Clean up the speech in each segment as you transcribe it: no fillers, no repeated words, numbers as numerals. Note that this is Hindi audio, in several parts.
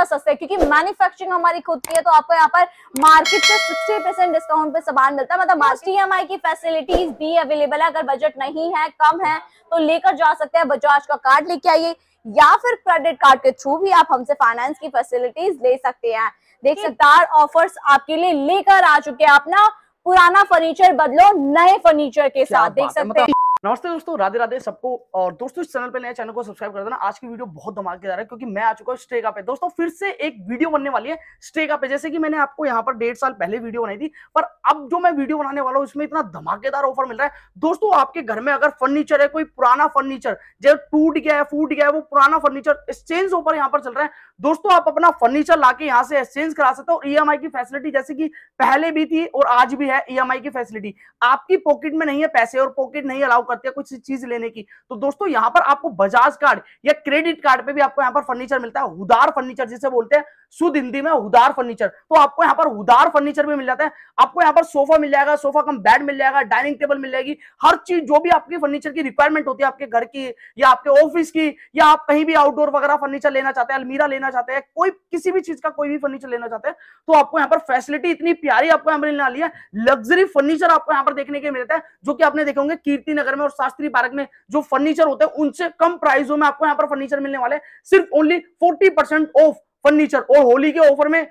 ज्यादा सस्ते हैं क्योंकि मैन्युफैक्चरिंग हमारी खुद की है, तो आपको यहाँ पर मार्केट से 60% डिस्काउंट पे सामान मिलता है। मतलब EMI की फैसिलिटीज भी अवेलेबल है। अगर बजट नहीं है, कम है, तो लेकर जा सकते हैं। बजाज का कार्ड लेके आइए या फिर क्रेडिट कार्ड के थ्रू भी आप हमसे फाइनेंस की फैसिलिटीज ले सकते हैं। देख सकते ऑफर्स आपके लिए लेकर आ चुके हैं। अपना पुराना फर्नीचर बदलो नए फर्नीचर के साथ। देख सकते हैं। नमस्ते दोस्तों, राधे राधे सबको। और दोस्तों इस चैनल पे नए, चैनल को सब्सक्राइब कर देना। आज की वीडियो बहुत धमाकेदार है क्योंकि मैं आ चुका हूँ स्टेगा पे। दोस्तों फिर से एक वीडियो बनने वाली है स्टेगा पे। जैसे कि मैंने आपको यहाँ पर 1.5 साल पहले वीडियो बनाई थी, पर अब जो मैं वीडियो बनाने वाला हूँ इसमें इतना धमाकेदार ऑफर मिल रहा है। दोस्तों आपके घर में अगर फर्नीचर है, कोई पुराना फर्नीचर जो टूट गया है, फूट गया है, वो पुराना फर्नीचर एक्सचेंज ऑफर यहाँ पर चल रहा है। दोस्तों आप अपना फर्नीचर लाके यहाँ से एक्सचेंज करा सकते हो। EMI की फैसिलिटी जैसे कि पहले भी थी और आज भी है। EMI की फैसिलिटी आपकी पॉकेट में नहीं है पैसे और पॉकेट नहीं अलाउ करती है कुछ चीज लेने की, तो दोस्तों यहाँ पर आपको बजाज कार्ड या क्रेडिट कार्ड पे भी आपको यहाँ पर फर्नीचर मिलता है। उदार फर्नीचर जिसे बोलते हैं, शुद्ध हिंदी में उदार फर्नीचर। तो आपको यहाँ पर उदार फर्नीचर भी मिल जाता है। आपको यहाँ पर सोफा मिल जाएगा, सोफा कम बेड मिल जाएगा, डाइनिंग टेबल मिल जाएगी, हर चीज जो भी आपकी फर्नीचर की रिक्वायरमेंट होती है आपके घर की या आपके ऑफिस की, या आप कहीं भी आउटडोर वगैरह फर्नीचर लेना चाहते हैं, अलमीरा लेना चाहते हैं, कोई किसी भी चीज का कोई भी फर्नीचर लेना चाहते हैं, तो आपको यहाँ पर फैसिलिटी इतनी प्यारी आपको यहाँ पर मिलने वाली है। लग्जरी फर्नीचर आपको यहाँ पर देखने के मिलता है, जो कि आपने देखे होंगे कीर्ति नगर में और शास्त्री पार्क में जो फर्नीचर होते हैं उनसे कम प्राइसों में आपको यहाँ पर फर्नीचर मिलने वाले हैं। सिर्फ ओनली 40% ऑफ फर्नीचर, और होली के ऑफर में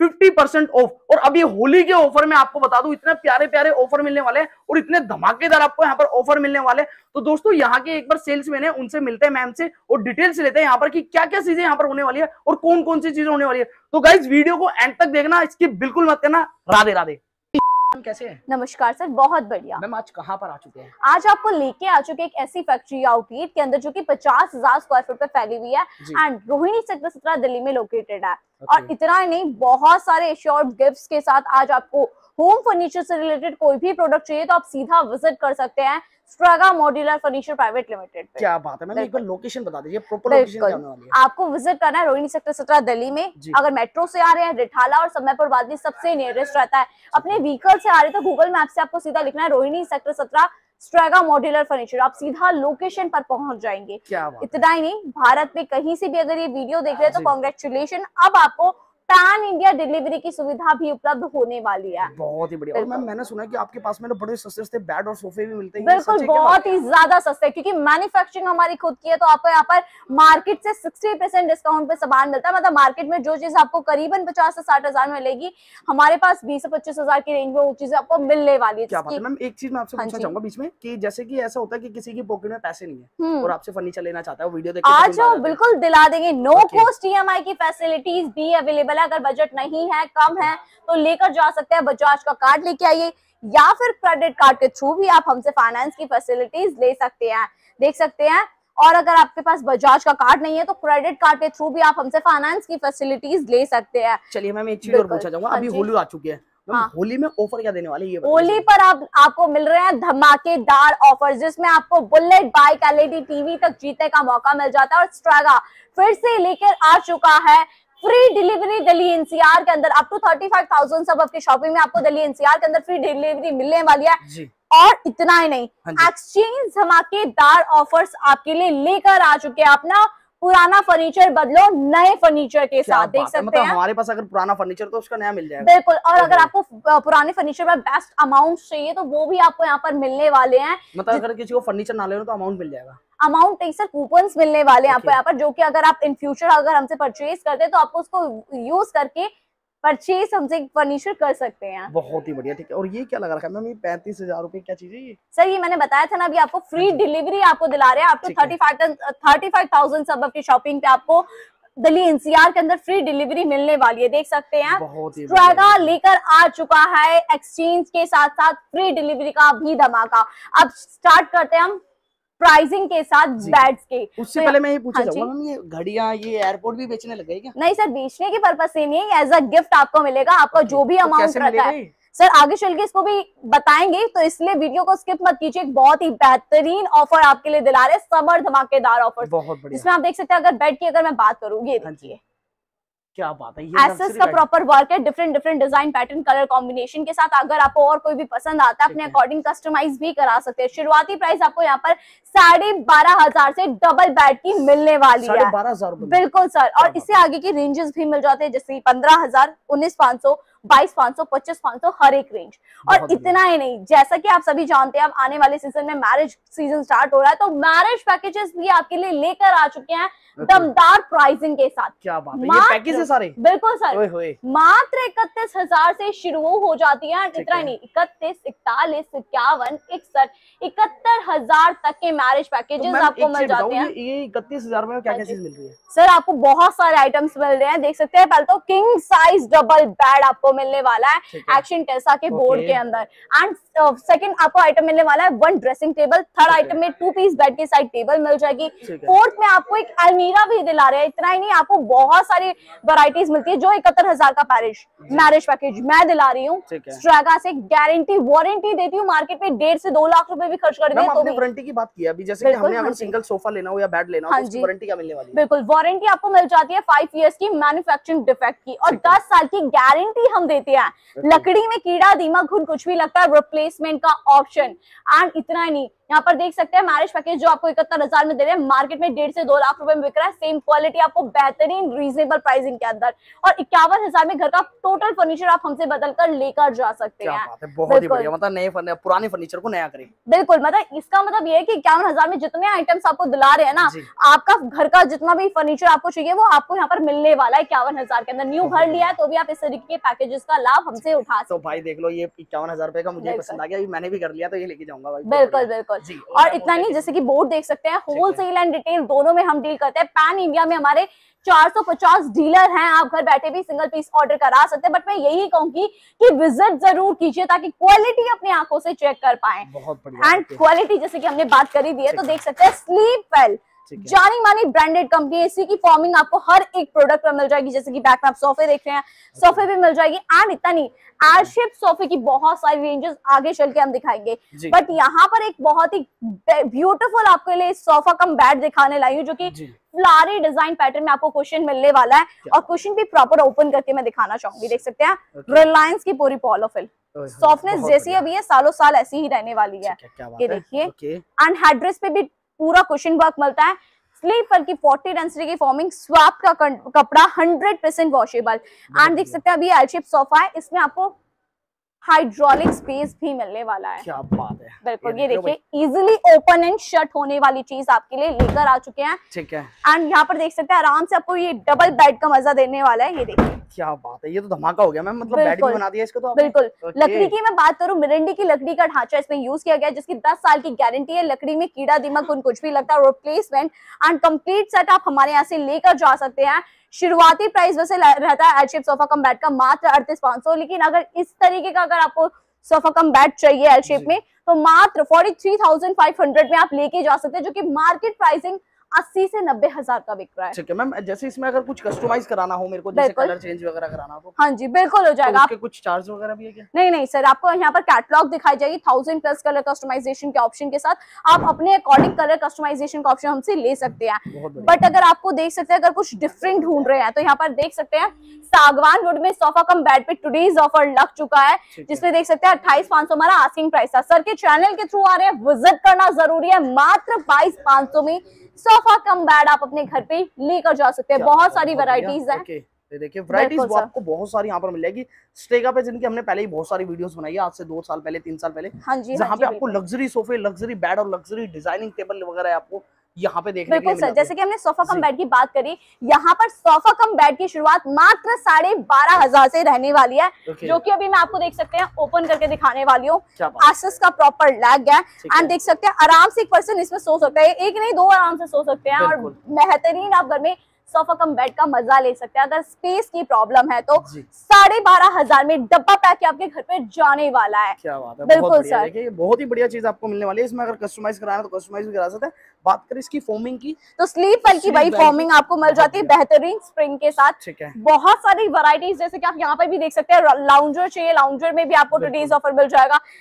50% ऑफ। और अभी होली के ऑफर में आपको बता दूं इतने प्यारे प्यारे ऑफर मिलने वाले हैं और इतने धमाकेदार आपको यहाँ पर ऑफर मिलने वाले हैं। तो दोस्तों यहाँ के एक बार सेल्समैन है, उनसे मिलते हैं मैम से और डिटेल्स लेते हैं यहाँ पर कि क्या क्या चीजें यहाँ पर होने वाली है और कौन कौन सी चीजें होने वाली है। तो गाइस वीडियो को एंड तक देखना, इसकी बिल्कुल मत करना। राधे राधे। कैसे हैं? नमस्कार सर, बहुत बढ़िया। मैम आज कहाँ पर आ चुके हैं? आज आपको लेके आ चुके एक ऐसी फैक्ट्री आउटलेट के अंदर जो कि 50,000 स्क्वायर फुट पे फैली हुई है एंड रोहिणी सेक्टर 17 दिल्ली में लोकेटेड है। और इतना ही नहीं, बहुत सारे एश्योर्ड गिफ्ट्स के साथ आज आपको होम फर्नीचर से रिलेटेड कोई भी प्रोडक्ट चाहिए तो आप सीधा विजिट कर सकते हैं Strega modular furniture private limited पे। क्या बात है मैम, एक बार लोकेशन बता दीजिए, प्रॉपर लोकेशन क्या होने वाली है? आपको विजिट करना है रोहिणी सेक्टर 17 दिल्ली में। अगर मेट्रो से आ रहे हैं रिठाला और समयपुर वादी सबसे नियरेस्ट रहता है। अपने व्हीकल से आ रहे हैं तो गूगल मैप से आपको सीधा लिखना है Rohini sector 17 Strega modular furniture, आप सीधा लोकेशन पर पहुंच जाएंगे। इतना ही नहीं, भारत में कहीं से भी अगर ये वीडियो देख रहे हैं तो कांग्रेचुलेशन, अब आपको पैन इंडिया डिलीवरी की सुविधा भी उपलब्ध होने वाली है। बहुत ही बढ़िया। और मैम मैंने सुना है कि आपके पास में बड़े सस्ते बेड और सोफे भी मिलते हैं। बिल्कुल, बहुत ही ज्यादा सस्ते क्योंकि मैन्युफैक्चरिंग हमारी खुद की है, तो आपको यहाँ पर मार्केट से 60% डिस्काउंट पे सामान मिलता है। मतलब मार्केट में जो चीज आपको करीबन 50 से 60 हजार में मिलेगी, हमारे पास 20 से 25 हजार की रेंज में वो चीजें आपको मिलने वाली है। क्या बात है मैम, एक चीज मैं आपसे पूछना चाहूंगा बीच में कि जैसे कि ऐसा होता है कि किसी की पॉकेट में पैसे नहीं है और आपसे फर्नीचर लेना चाहता है, वो वीडियो देख के आज बिल्कुल दिला देंगे। नो कॉस्ट EMI की फैसिलिटीज भी अवेलेबल है। अगर बजट नहीं है, कम है, तो लेकर जा सकते हैं। बजाज का कार्ड लेके आइए या फिर क्रेडिट कार्ड के थ्रू भी आप हमसे फाइनेंस की फैसिलिटीज ले सकते हैं। देख सकते हैं। और अगर आपके पास बजाज का कार्ड नहीं है तो क्रेडिट कार्ड के थ्रू भी आप हमसे फाइनेंस की फैसिलिटीज ले सकते हैं। चलिए मैम एक चीज और पूछना चाहूंगा, अभी होली आ चुकी है, होली में ऑफर क्या देने वाले हैं? होली पर आपको मिल रहे हैं धमाकेदार ऑफर, जिसमें आपको बुलेट बाइक, LED टीवी तक जीतने का मौका मिल जाता है। और स्ट्रेगा फिर से लेकर आ चुका है फ्री डिलीवरी दिल्ली NCR के अंदर। अप टू 35,000 सब आपकी शॉपिंग में आपको दिल्ली NCR के अंदर फ्री डिलीवरी मिलने वाली है जी। और इतना ही नहीं, एक्सचेंज धमाकेदार ऑफर्स आपके लिए लेकर आ चुके हैं। अपना पुराना फर्नीचर बदलो नए फर्नीचर के साथ। देख सकते हैं हमारे पास अगर पुराना फर्नीचर तो उसका नया मिल जाएगा। बिल्कुल। और अगर आपको पुराने फर्नीचर में बेस्ट अमाउंट चाहिए तो वो भी आपको यहाँ पर मिलने वाले हैं। मतलब अगर किसी को फर्नीचर ना लेना तो अमाउंट मिल जाएगा। अमाउंट नहीं सर, कूपन्स मिलने वाले हैं आपको यहाँ पर, जो कि अगर आप इन फ्यूचर अगर हमसे परचेज करते हैं तो आपको उसको यूज करके परचेज हमसे फर्नीचर कर सकते हैं। बहुत ही बढ़िया, ठीक है। और ये क्या लगा रखा है मैम, ये 35,000 रुपए क्या चीज है ये? सर ये मैंने बताया था ना, अभी आपको फ्री डिलीवरी आपको दिला रहे हैं। आपको 35,000 सब आपकी शॉपिंग पे आपको दिल्ली NCR के अंदर फ्री डिलीवरी मिलने वाली है। देख सकते हैं स्ट्रेगा लेकर आ चुका है एक्सचेंज के साथ साथ फ्री डिलीवरी का भी धमाका। अब स्टार्ट करते हैं हम प्राइसिंग के साथ बेड्स के। उससे पहले मैं ये पूछना चाहूंगा, ये घड़ियां ये एयरपोर्ट भी बेचने लग गए क्या? नहीं सर, बेचने के पर्पज से नहीं है, एज अ गिफ्ट आपको मिलेगा। आपका जो भी अमाउंट रहता है सर आगे चल के इसको भी बताएंगे, तो इसलिए वीडियो को स्किप मत कीजिए। बहुत ही बेहतरीन ऑफर आपके लिए दिला रहे हैं, समर धमाकेदार ऑफर, जिसमें आप देख सकते हैं। अगर बेड की अगर मैं बात करूँ, ये देखिए क्या बात है, ये एसएस का प्रॉपर वर्क है, different design pattern colour combination के साथ। अगर आपको और कोई भी पसंद आता है अपने अकॉर्डिंग कस्टमाइज भी करा सकते हैं। शुरुआती प्राइस आपको यहाँ पर 12,500 से डबल बेड की मिलने वाली है। 12,500 बिल्कुल सर। और इससे आगे की रेंजेस भी मिल जाते हैं, जैसे 15,000, 19,500, 22,500, 25,500 हर एक रेंज। और इतना ही नहीं, जैसा कि आप सभी जानते हैं अब आने वाले सीजन में मैरिज सीजन स्टार्ट हो रहा है, तो मैरिज पैकेजेस भी आपके लिए लेकर आ चुके हैं दमदार प्राइसिंग के साथ। क्या बात है, ये पैकेज है सारे? बिल्कुल सर, मात्र 31,000 से शुरू हो जाती है। इतना नहीं, 31, 41, 51, 61, 71,000 तक के मैरिज पैकेजेस आपको मिल जाते हैं। ये 31,000 में क्या क्या चीज मिल रही है सर? आपको बहुत सारे आइटम्स मिल रहे हैं, देख सकते हैं। पहले तो किंग साइज डबल बेड आपको मिलने वाला है एक्शन टेसा के बोर्ड के अंदर। एंड सेकंड आपको आइटम मिलने वाला है 1 ड्रेसिंग टेबल। थर्ड आइटम में 2 पीस बेड की साइड टेबल मिल जाएगी। फोर्थ में आपको एक अलमीरा भी दिला रहे हैं। इतना ही नहीं, आपको बहुत सारी वैरायटीज मिलती है। जो 71,000 का मैरिज पैकेज मैं दिला रही हूँ, स्ट्रैगा से गारंटी वारंटी देती हूँ। मार्केट में 1.5 से 2 लाख रुपए भी खर्च कर दिए तो भी वारंटी की बात की अभी, जैसे कि हमने अगर सिंगल सोफा लेना हो या बेड लेना हो तो उसकी वारंटी क्या मिलने वाली है? बिल्कुल, वारंटी आपको मिल जाती है 5 इयर्स की मैन्युफैक्चरिंग डिफेक्ट की, और 10 साल की गारंटी हम देते हैं। लकड़ी में कीड़ा दीमक घुन कुछ भी लगता है, रिप्लेसमेंट का ऑप्शन। एंड इतना ही नहीं, यहाँ पर देख सकते हैं मैरिज पैकेज जो आपको 71,000 में दे रहे हैं, मार्केट में 1.5 से 2 लाख रुपए में बिक रहा है। सेम क्वालिटी आपको बेहतरीन रीजनेबल प्राइसिंग के अंदर, और 51,000 में घर का टोटल फर्नीचर आप हमसे बदल कर लेकर जा सकते हैं। बहुत ही बढ़िया, मतलब नए पुराने फर्नीचर को नया करें। बिल्कुल, मतलब इसका मतलब ये है कि 51,000 में जितने आइटम्स आपको दिला रहे हैं ना, आपका घर का जितना भी फर्नीचर आपको चाहिए वो आपको यहाँ पर मिलने वाला है 51,000 के अंदर। न्यू घर लिया है तो भी आप इस तरीके के पैकेजेस का लाभ हमसे उठा सकते। तो भाई देख लो, ये 51,000 रुपए का मुझे पसंद आ गया, मैंने भी कर लिया तो ये लेके जाऊंगा भाई। बिल्कुल बिल्कुल। और इतना नहीं, जैसे कि बोर्ड देख सकते हैं, होलसेल एंड रिटेल दोनों में हम डील करते हैं। पैन इंडिया में हमारे 450 डीलर हैं। आप घर बैठे भी सिंगल पीस ऑर्डर करा सकते हैं, बट मैं यही कहूंगी कि विजिट जरूर कीजिए ताकि क्वालिटी अपनी आंखों से चेक कर पाएं। बहुत बढ़िया। एंड क्वालिटी जैसे कि हमने बात करी दी है, तो देख सकते हैं स्लीप वेल जानी मानी ब्रांडेड कंपनी, इसी की फॉर्मिंग आपको हर एक प्रोडक्ट में मिल जाएगी। जैसे कि बैक में आप सोफे देख रहे हैं, सोफे भी मिल जाएगी। एंड इतना नहीं, एल शेप सोफे की बहुत सारी रेंजेस आगे चल के हम दिखाएंगे, बट यहाँ पर एक बहुत ही ब्यूटीफुल आपके लिए सोफा कम बेड दिखाने लाई हूँ, जो कि फ्लारी डिजाइन पैटर्न में आपको क्वेश्चन मिलने वाला है। और क्वेश्चन भी प्रॉपर ओपन करके मैं दिखाना चाहूंगी। देख सकते हैं रिलायंस की पूरी पॉलोफिल सॉफ्टनेस जैसी अभी है, सालों साल ऐसी ही रहने वाली है। ये देखिए, एंड हेडरेस्ट पे भी पूरा कुशन वर्क मिलता है। स्लीपर की 40 डेंसिटी की फॉर्मिंग, स्वैप का कपड़ा 100% वॉशेबल। एंड देख सकते हैं अभी एल शेप सोफा है, इसमें आपको हाइड्रोलिक स्पेस भी मिलने वाला है। क्या बात है। बिल्कुल, ये देखिए इजीली ओपन एंड शट होने वाली चीज आपके लिए लेकर आ चुके हैं। ठीक है। एंड यहाँ पर देख सकते हैं आराम से आपको ये डबल बेड का मजा देने वाला है। ये देखिए क्या बात है, ये तो धमाका हो गया मैम, मतलब बेड भी बना दिया इसको तो आपने। बिल्कुल। लकड़ी की मैं बात करूं, मिरंडी की लकड़ी का ढांचा इसमें यूज किया गया, जिसकी 10 साल की गारंटी है। लकड़ी में कीड़ा दीमक कुछ भी लगता है, रिप्लेसमेंट एंड कंप्लीट सेट आप हमारे यहाँ से लेकर जा सकते हैं। शुरुआती प्राइस वैसे रहता है L shape sofa cum bed का मात्र 38,500, लेकिन अगर इस तरीके का अगर आपको सोफा कम बेड चाहिए एल शेप में, तो मात्र 43,500 में आप लेके जा सकते हैं, जो कि मार्केट प्राइसिंग 80 से 90,000 का बिक रहा है। ठीक है मैम, जैसे इसमें अगर कुछ कस्टमाइज कराना हो मेरे को, जैसे कलर चेंज वगैरह कराना हो, हाँ जी बिल्कुल हो जाएगा। तो उसके कुछ चार्ज वगैरह भी है क्या? नहीं सर, आपको यहाँ पर कैटलॉग दिखाई जाएगी 1000+ कलर कस्टमाइजेशन के ऑप्शन के साथ। आप अपने अकॉर्डिंग कलर कस्टमाइजेशन का ऑप्शन हमसे ले सकते हैं। बट अगर आपको देख सकते हैं, अगर कुछ डिफरेंट ढूंढ रहे हैं, तो यहाँ पर देख सकते हैं सागवान वुड में सोफा कम बेड पे टुडेज ऑफर लग चुका है, जिसमें देख सकते हैं 28,500 हमारा आस्किंग प्राइस था। सर के चैनल के थ्रू आ रहे हैं, विजिट करना जरूरी है। मात्र 22,500 में सोफा कम बेड आप अपने घर पे लेकर जा सकते हैं। बहुत सारी वैरायटीज हैं। देखिए वैरायटीज आपको बहुत सारी यहाँ पर मिल जाएगी स्टेगा पे, जिनकी हमने पहले ही बहुत सारी वीडियोस बनाई है, आज से 2 साल पहले 3 साल पहले। हाँ जी, जहाँ पे आपको लग्जरी सोफे, लग्जरी बेड और लग्जरी डिजाइनिंग टेबल वगैरह आपको यहाँ पे देखने बिल्कुल सर, जैसे कि हमने सोफा कम बेड की बात करी, यहाँ पर सोफा कम बेड की शुरुआत मात्र 12,500 से रहने वाली है, जो कि अभी मैं आपको देख सकते हैं ओपन करके दिखाने वाली हूँ। एसएस का प्रॉपर लैग है। एंड देख सकते हैं आराम से एक पर्सन इसमें सो सकता है, एक नहीं 2 आराम से सो सकते हैं, और बेहतरीन आप घर में सोफा कम बेड का मजा ले सकते हैं। अगर स्पेस की प्रॉब्लम है तो 12,500 में डब्बा पैक के आपके घर पे जाने वाला है। क्या बात है, बिल्कुल सर, देखिए बहुत ही बढ़िया चीज आपको मिलने वाली है। इसमें अगर कस्टमाइज कराना तो कस्टमाइज भी करा सकते हैं। बात करें इसकी फॉर्मिंग की, तो स्लीप वेल की वही फॉर्मिंग आपको मिल जाती है बेहतरीन स्प्रिंग के साथ। ठीक है। बहुत सारी वैरायटीज, जैसे कि आप यहाँ पर भी देख सकते हैं, लाउंजर चाहिए, लाउंजर में भी आपको टुडेज ऑफर मिल जाएगा।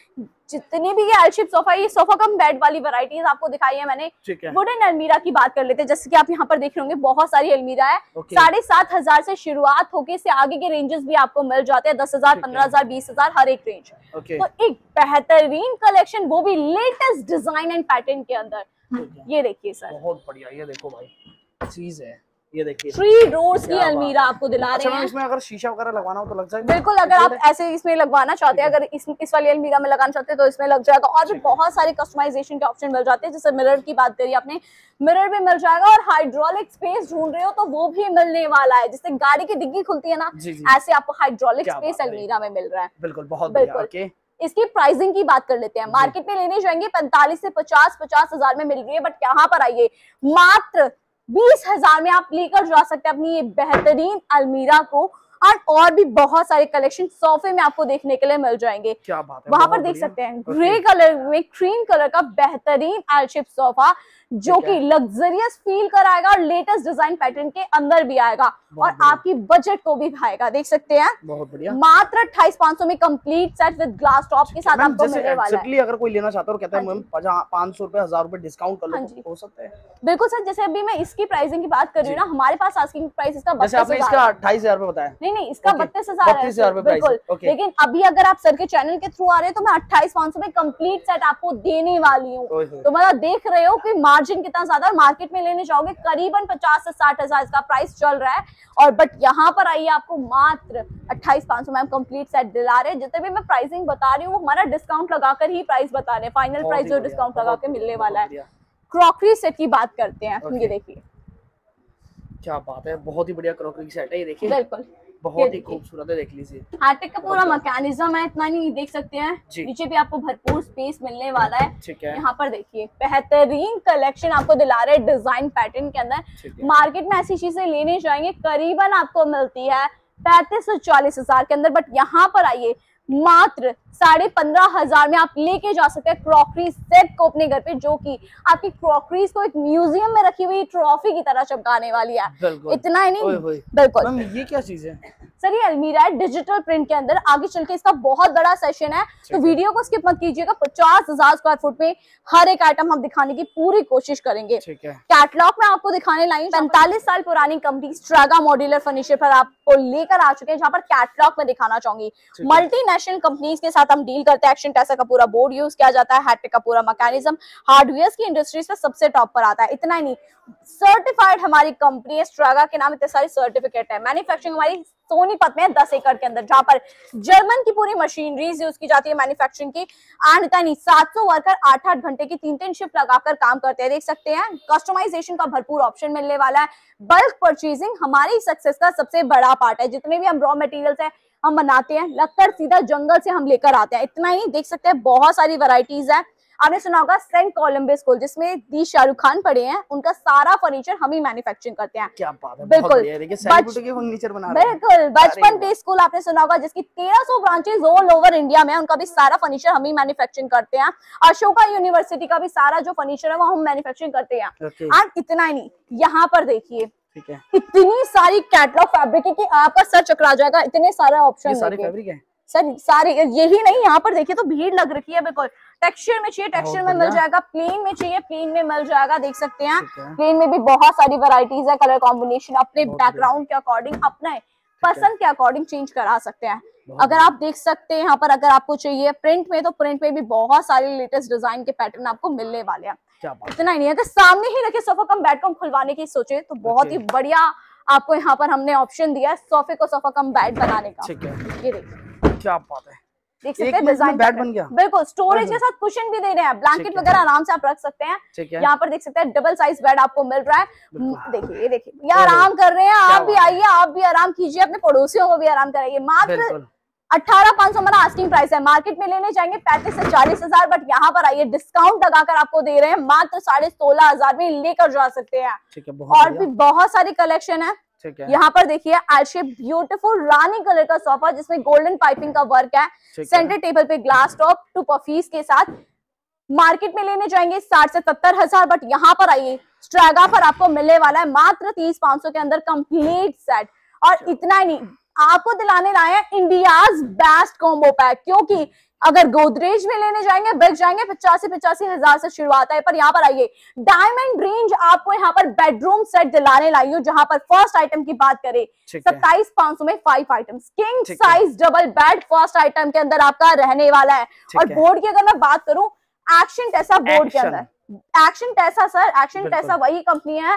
जितनी भी ये एल शेप सोफा, ये सोफा कम बेड वाली वैरायटीज आपको दिखाई है मैंने। वुडन अलमीरा की बात कर लेते हैं, जैसे कि आप यहाँ पर देख रहे होंगे बहुत सारी अलमीरा है। 7,500 से शुरुआत होके इससे आगे के रेंजेस भी आपको मिल जाते हैं, 10,000, 15,000, 20,000 हर एक रेंज। तो एक बेहतरीन कलेक्शन, वो भी लेटेस्ट डिजाइन एंड पैटर्न के अंदर। ये देखिए सर, बहुत बढ़िया, ये देखो भाई चीज है, ये देखिए 3 डोर्स की अलमीरा आपको दिला रहे हैं। इसमें अगर शीशा वगैरह लगवाना हो तो लग जाएगा। बिल्कुल, अगर आप ऐसे इसमें लगवाना चाहते हैं, अगर इस वाली अलमीरा में लगाना चाहते हैं तो इसमें लग जाएगा। और भी बहुत सारे कस्टमाइजेशन के ऑप्शन मिल जाते हैं, जैसे मिरर की बात करी आपने, मिरर भी मिल जाएगा। और हाइड्रोलिक स्पेस ढूंढ रहे हो तो वो भी मिलने वाला है, जिससे गाड़ी की डिग्गी खुलती है ना, ऐसे आपको हाइड्रोलिक स्पेस अलमीरा में मिल रहा है। बिल्कुल, बहुत बिल्कुल। इसकी प्राइसिंग की बात कर लेते हैं। मार्केट में लेने जाएंगे 45 से 50,000 में मिल रही है, बट यहाँ पर आइए मात्र 20,000 में आप लेकर जा सकते हैं अपनी ये बेहतरीन अलमीरा को। और भी बहुत सारे कलेक्शन सोफे में आपको देखने के लिए मिल जाएंगे। क्या बात है, वहां पर देख सकते हैं ग्रे कलर में क्रीम कलर का बेहतरीन एल शेप सोफा, जो कि लग्जरियस फील कराएगा और लेटेस्ट डिजाइन पैटर्न के अंदर भी आएगा और आपकी बजट को भी भाएगा। देख सकते हैं, बहुत बढ़िया। मात्र 28,500 में complete set with glass top के साथ आपको मिलने वाला है। अगर कोई लेना चाहता है और कहता है मैम 500 रुपए 1000 रुपए डिस्काउंट कर लो तो हो सकता है। बिल्कुल सर, जैसे अभी मैं इसकी प्राइसिंग की बात कर रही हूँ ना, हमारे पास आस्किंग प्राइस इसका 28,000 रुपए बताया। नहीं, इसका 32,000 है बिल्कुल। लेकिन अभी अगर आप सर के चैनल के थ्रू आ रहे हैं तो मैं 28,500 में कंप्लीट सेट आपको देने वाली हूँ। तो मतलब देख रहे हो कि मार्जिन कितना ज्यादा। मार्केट में लेने जाओगे करीबन 50 से 60,000 इसका प्राइस चल रहा है, और बट यहाँ पर आइए आपको मात्र 28,500 में हम कंप्लीट सेट दिला रहे हैं। जितने भी मैं प्राइसिंग बता रही हूँ वो हमारा डिस्काउंट लगाकर ही प्राइस बता रहे हैं, फाइनल प्राइस जो डिस्काउंट लगा के मिलने वाला है। क्रॉकरी सेट की बात करते हैं, ये देखिए क्या बात है, बहुत ही बढ़िया क्रॉकरी सेट है ये देखिए। बिल्कुल, बहुत ही खूबसूरत है, देख लीजिए। हार्टेक का पूरा मैकेनिज्म है, इतना नहीं देख सकते हैं, नीचे भी आपको भरपूर स्पेस मिलने वाला है। ठीक है, यहाँ पर देखिए बेहतरीन कलेक्शन आपको दिला रहे हैं डिजाइन पैटर्न के अंदर। मार्केट में ऐसी चीजें लेने जाएंगे करीबन आपको मिलती है 35 से 40,000 के अंदर, बट यहाँ पर आइए मात्र 15,500 में आप लेके जा सकते हैं क्रॉकरी सेट को अपने घर पे, जो कि आपकी क्रॉकरीज को एक म्यूजियम में रखी हुई ट्रॉफी की तरह चमकाने वाली है। इतना ही नहीं, बिल्कुल। ये क्या चीज है सर? ये अलमीरा है डिजिटल प्रिंट के अंदर। आगे चल के इसका बहुत बड़ा सेशन है, तो वीडियो को स्किप मत कीजिएगा। 50,000 स्क्वायर फुट में हर एक आइटम हम दिखाने की पूरी कोशिश करेंगे। कैटलॉग में आपको दिखाने लाई 45 साल पुरानी कंपनी स्ट्रागा मॉड्यूलर फर्नीचर पर आपको लेकर आ चुके हैं, जहाँ पर कैटलॉग में दिखाना चाहूंगी। मल्टीनेशनल कंपनीज के साथ हम डील करते हैं। एक्शन टेसा का पूरा बोर्ड यूज किया जाता है, हैट्रिक का पूरा मैकेनिज्म हार्डवेयर की इंडस्ट्रीज पे सबसे टॉप पर आता है। इतना ही नहीं, सर्टिफाइड हमारी कंपनी है स्ट्रागा के नाम, इतने सारे सर्टिफिकेट है। मैन्युफैक्चरिंग हमारी सोनीपत में 10 एकड़ के अंदर, जहां पर जर्मन की पूरी मशीनरीज यूज की जाती है मैन्युफैक्चरिंग की। एंड इतना नहीं, 700 वर्कर 8-8 घंटे की 3-3 शिफ्ट लगाकर काम करते हैं। देख सकते हैं कस्टमाइजेशन का भरपूर ऑप्शन मिलने वाला है। बल्क परचेजिंग हमारी सक्सेस का सबसे बड़ा पार्ट है। जितने भी हम रॉ मटेरियल्स है हम बनाते हैं, लक्कड़ सीधा जंगल से हम लेकर आते हैं। इतना ही, देख सकते हैं बहुत सारी वैरायटीज है। आपने सुना होगा सेंट कोलंबस स्कूल, जिसमें दी शाहरुख खान पढ़े हैं, उनका सारा फर्नीचर हम ही मैन्युफैक्चरिंग करते हैं। क्या बात है, बिल्कुल। फर्नीचर बना रहे हैं। बिल्कुल, बचपन पे स्कूल आपने सुना होगा, जिसकी 1300 ब्रांचेस ऑल ओवर इंडिया में, उनका भी सारा फर्नीचर हम ही मैन्युफैक्चरिंग करते हैं। अशोका यूनिवर्सिटी का भी सारा जो फर्नीचर है वो हम मैन्युफैक्चरिंग करते हैं। एंड इतना ही नहीं, यहाँ पर देखिए इतनी सारी कैटलॉग फैब्रिक है कि आपका सर चकरा जाएगा, इतने सारे ऑप्शन है सर। सारे यही नहीं, यहाँ पर देखिए तो भीड़ लग रखी है। बिल्कुल, टेक्सचर में चाहिए टेक्सचर में मिल जाएगा, प्लेन में चाहिए प्लेन में मिल जाएगा। देख सकते हैं प्लेन में भी बहुत सारी वैरायटीज है। कलर कॉम्बिनेशन अपने बैकग्राउंड के अकॉर्डिंग, अपने पसंद के अकॉर्डिंग चेंज करा सकते हैं। अगर आप देख सकते हैं यहाँ पर, अगर आपको चाहिए प्रिंट में, तो प्रिंट में भी बहुत सारे लेटेस्ट डिजाइन के पैटर्न आपको मिलने वाले हैं। इतना ही नहीं, अगर सामने ही रखे सोफा कम बेड को खुलवाने की सोचे तो बहुत ही बढ़िया आपको यहाँ पर हमने ऑप्शन दिया है सोफे को सोफा कम बेड बनाने का। ये देखिए क्या बात है, देख सकते हैं डिजाइन बेड बन गया। बिल्कुल, स्टोरेज के साथ कुशन भी दे रहे हैं, ब्लैंकेट वगैरह आराम से आप रख सकते हैं। यहाँ पर देख सकते हैं डबल साइज बेड आपको मिल रहा है। देखिए, ये देखिए, ये आराम कर रहे हैं। आप भी आइए, आप भी आराम कीजिए, अपने पड़ोसियों को भी आराम कराइए। मात्र 18,500 हमारा आस्किंग प्राइस है। मार्केट में लेने जाएंगे 35 से 40,000, बट यहाँ पर आइए डिस्काउंट लगाकर आपको दे रहे हैं मात्र 16,500 में लेकर जा सकते हैं। और भी बहुत सारी कलेक्शन है। यहाँ पर देखिए एल शेप ब्यूटीफुल रानी कलर का सोफा, जिसमें गोल्डन पाइपिंग का वर्क है। सेंटर टेबल पे ग्लास टॉप 2 पफीज के साथ। मार्केट में लेने जाएंगे 60 से 70,000, बट यहाँ पर आइए स्ट्रागा पर आपको मिलने वाला है मात्र 30,500 के अंदर कंप्लीट सेट। और इतना ही नहीं, आपको दिलाने लाए हैं इंडियाज बेस्ट कॉम्बो पैक, क्योंकि अगर गोदरेज में लेने जाएंगे बिक जाएंगे 85 हजार से शुरुआत है, पर यहाँ पर आइए डायमंड रेंज आपको यहाँ पर बेडरूम सेट दिलाने लाई हूँ, जहां पर फर्स्ट आइटम की बात करें 27,500 में 5 items, king size double bed first item के अंदर आपका रहने वाला है। और बोर्ड की अगर मैं बात करूं, एक्शन टेसा बोर्ड के अंदर, Action Tesa sir, Action Tesa वही कंपनी है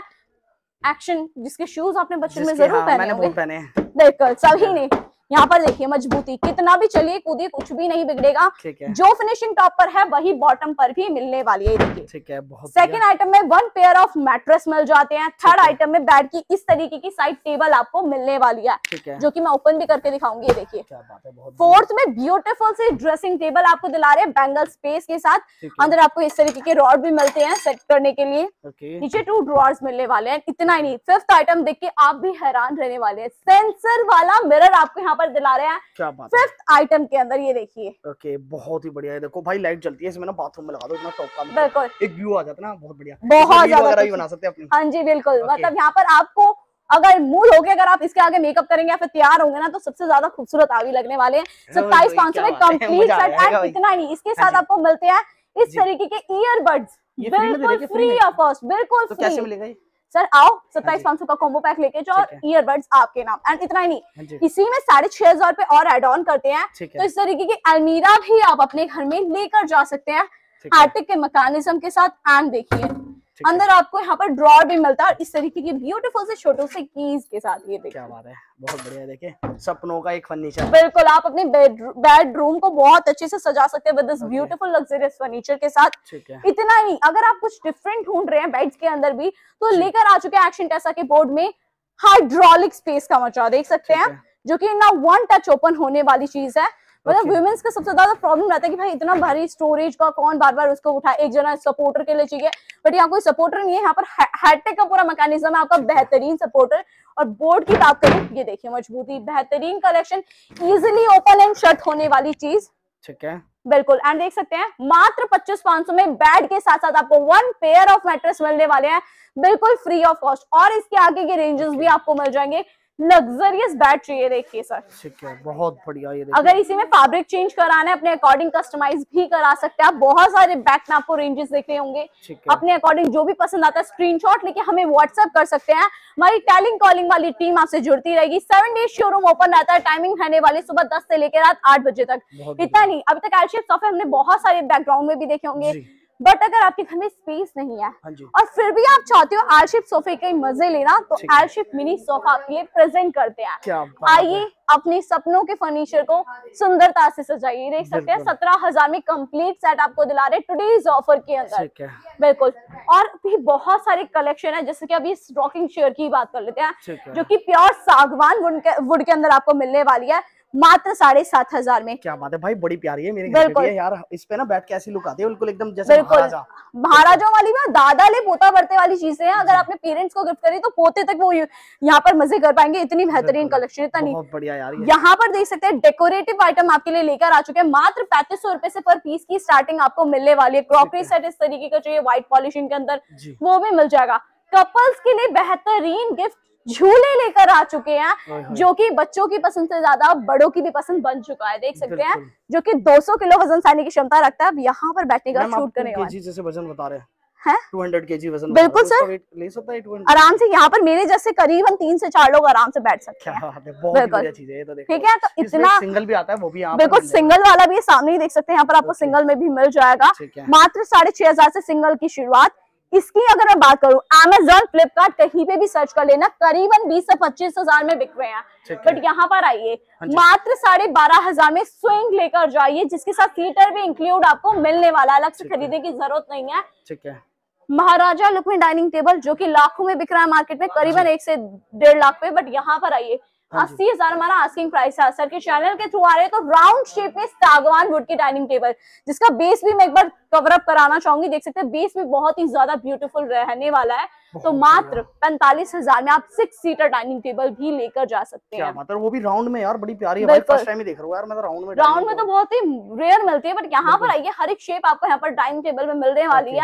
एक्शन जिसके शूज आपने बचपन में जरूर पहने होंगे, देखकर सभी ने। यहाँ पर देखिए मजबूती, कितना भी चलिए कूदिए कुछ भी नहीं बिगड़ेगा। जो फिनिशिंग टॉप पर है वही बॉटम पर भी मिलने वाली है, देखिए। ठीक है, बहुत सेकंड आइटम में 1 पेयर ऑफ मैट्रेस मिल जाते हैं। थर्ड आइटम में बेड की इस तरीके की साइड टेबल आपको मिलने वाली है, जो कि मैं ओपन भी करके दिखाऊंगी, ये देखिए। फोर्थ में ब्यूटीफुल सी ड्रेसिंग टेबल आपको दिला रहे हैं बैंगल स्पेस के साथ, अंदर आपको इस तरीके के रॉड भी मिलते हैं सेट करने के लिए, नीचे 2 ड्रॉर्स मिलने वाले हैं। इतना ही नहीं, फिफ्थ आइटम देख के आप भी हैरान रहने वाले हैं, सेंसर वाला मिरर आपको यहाँ पर दिला रहे हैं। क्या बात, फिफ्थ आइटम के अंदर ये देखिए। ओके, बहुत ही बढ़िया है। देखो भाई लाइट जलती है इसमें ना, बाथरूम में लगा दो, इतना टॉप का बिल्कुल एक व्यू आ जाता है ना, बहुत बढ़िया, बहुत ज्यादा भी बना सकते हैं अपनी। हाँ जी बिल्कुल, मतलब यहाँ पर आपको अगर मूड हो गया, अगर आप इसके आगे मेकअप करेंगे या फिर तैयार होंगे ना, तो सबसे ज्यादा खूबसूरत आगे लगने वाले हैं। 27,500 में कंप्लीट सेट एंड इतना नहीं, इसके साथ आपको मिलते हैं इस तरीके के ईयरबड्स बिल्कुल फ्री ऑफ कॉस्ट, बिल्कुल फ्री। कैसे मिलेगा ये सर? आओ 27,500 का कॉम्बो पैक लेके जाओ, ईयरबड्स आपके नाम। एंड इतना ही नहीं, इसी में 6,500 पे और एड ऑन करते हैं, तो इस तरीके की अलमीरा भी आप अपने घर में लेकर जा सकते हैं हार्टिक के मैकेनिज्म के साथ। एंड देखिए अंदर आपको यहाँ पर ड्रॉर भी मिलता है इस तरीके की ब्यूटीफुल से छोटों से कीज के साथ, ये देखिए। क्या बात है, बहुत बढ़िया। देखिए सपनों का एक फर्नीचर, बिल्कुल आप अपने बेडरूम को बहुत अच्छे से सजा सकते हैं with this beautiful luxurious furniture के साथ। इतना ही, अगर आप कुछ डिफरेंट ढूंढ रहे हैं बेड्स के अंदर भी, तो लेकर आ चुके हैं एक्शन टेसा के बोर्ड में हाइड्रोलिक स्पेस का मचा, देख सकते हैं, जो कि ना 1 टच ओपन होने वाली चीज है। मतलब वुमेन्स का सबसे ज्यादा प्रॉब्लम रहता है कि भाई इतना भारी स्टोरेज का कौन बार बार उसको उठाए, एक जना सपोर्टर के लिए चाहिए, बट यहाँ कोई सपोर्टर नहीं है। यहाँ पर हैटेक का पूरा मैकेनिज्म है आपका, बेहतरीन सपोर्टर। और बोर्ड की बात करूं, ये देखिए मजबूती, बेहतरीन collection, easily open and shut होने वाली चीज, ठीक है बिल्कुल। एंड देख सकते हैं मात्र 25,500 में बेड के साथ साथ आपको 1 पेयर ऑफ मैट्रेस मिलने वाले हैं, बिल्कुल फ्री ऑफ कॉस्ट। और इसके आगे के रेंजेस भी आपको मिल जाएंगे। लग्जरियस बेड चाहिए, देखिए सर, ठीक है, बहुत बढ़िया। ये अगर इसी में फैब्रिक चेंज कराना है अपने अकॉर्डिंग कस्टमाइज भी करा सकते हैं आप। बहुत सारे बैक में आपको रेंजेस देख रहे होंगे, अपने अकॉर्डिंग जो भी पसंद आता है स्क्रीनशॉट लेके हमें व्हाट्सएप कर सकते हैं। हमारी टेलिंग कॉलिंग वाली टीम आपसे जुड़ती रहेगी। 7 डेज शोरूम ओपन रहता है, टाइमिंग रहने वाली सुबह 10 से लेकर रात 8 बजे तक। इतना नहीं, अभी तक एल शेप सोफे हमने बहुत सारे बैकग्राउंड में भी देखे होंगे, बट अगर आपके घर में स्पेस नहीं है और फिर भी आप चाहते हो एल शेप सोफे के मजे लेना, तो एल शेप मिनी सोफा आपके लिए प्रेजेंट करते हैं। आइए अपने सपनों के फर्नीचर को सुंदरता से सजाइए, देख सकते हैं 17,000 में कंप्लीट सेट आपको दिला रहे टुडेज ऑफर के अंदर, बिल्कुल। और भी बहुत सारे कलेक्शन है, जैसे कि अभी इस रॉकिंग चेयर की बात कर लेते हैं, जो कि प्योर सागवान वुड के अंदर आपको मिलने वाली है मात्र 7,500 में। क्या बात है भाई, बड़ी प्यारी है मेरे घर पे यार। इस पे ना बैठ के ऐसी लुक आती है बिल्कुल एकदम जैसे महाराजा वाली में दादा ले पोता बढ़ते वाली चीजें हैं। अगर आपने पेरेंट्स को गिफ्ट करी तो पोते तक वो यहाँ पर मजे कर पाएंगे, इतनी बेहतरीन कलेक्शन। इतना नहीं, बहुत बढ़िया यार। यहाँ पर देख सकते हैं डेकोरेटिव आइटम आपके लिए लेकर आ चुके हैं। मात्र 3500 रुपए से पर पीस की स्टार्टिंग आपको मिलने वाली है। क्रॉकरी सेट इस तरीके का चाहिए व्हाइट पॉलिशिंग के अंदर, वो भी मिल जाएगा। कपल्स के लिए बेहतरीन गिफ्ट झूले लेकर आ चुके हैं, जो कि बच्चों की पसंद से ज्यादा बड़ों की भी पसंद बन चुका है, देख सकते हैं, जो कि 200 किलो वजन सहने की क्षमता रखता है। अब यहाँ पर बैठने का शूट करने का जैसे वजन बता रहे हैं 200 केजी वजन, बिल्कुल सर, ले सकता है 200 आराम से। यहाँ पर मेरे जैसे करीबन 3 से 4 लोग आराम से बैठ सकते हैं। बहुत बढ़िया चीज है ये तो, ठीक है। तो इतना सिंगल भी आता है, वो भी यहाँ बिल्कुल सिंगल वाला भी सामने ही देख सकते हैं, यहाँ पर आपको सिंगल में भी मिल जाएगा। मात्र 6,500 से सिंगल की शुरुआत। इसकी अगर मैं बात करूं, Amazon, फ्लिपकार्ट कहीं पे भी सर्च कर लेना, करीबन 20 से 25,000 में बिक रहे हैं। बट यहाँ पर आइए मात्र 12,500 में स्विंग लेकर जाइए, जिसके साथ सीटर भी इंक्लूड आपको मिलने वाला, अलग से खरीदने की जरूरत नहीं है। ठीक है। महाराजा लुक में डाइनिंग टेबल, जो कि लाखों में बिक रहा है मार्केट में, करीबन 1 से 1.5 लाख पे। बट यहाँ पर आइए 80,000 हमारा आस्किंग प्राइस है। सर के चैनल के थ्रू आ रहे हैं तो राउंड शेप में सागवान वुड की डाइनिंग टेबल, जिसका बेस भी मैं एक बार कवर अप कराना चाहूंगी। देख सकते हैं बेस भी बहुत ही ज्यादा ब्यूटीफुल रहने वाला है। तो मात्र 45,000 में आप 6 सीटर डाइनिंग टेबल भी लेकर जा सकते हैं। मतलब वो भी राउंड में यार, बड़ी प्यारी है भाई, फर्स्ट टाइम ही देख रहा हूं यार मैं तो। राउंड में तो बहुत ही रेयर मिलती है, बट यहाँ पर आइए हर एक शेप आपको यहाँ पर डाइनिंग टेबल में मिलने वाली है।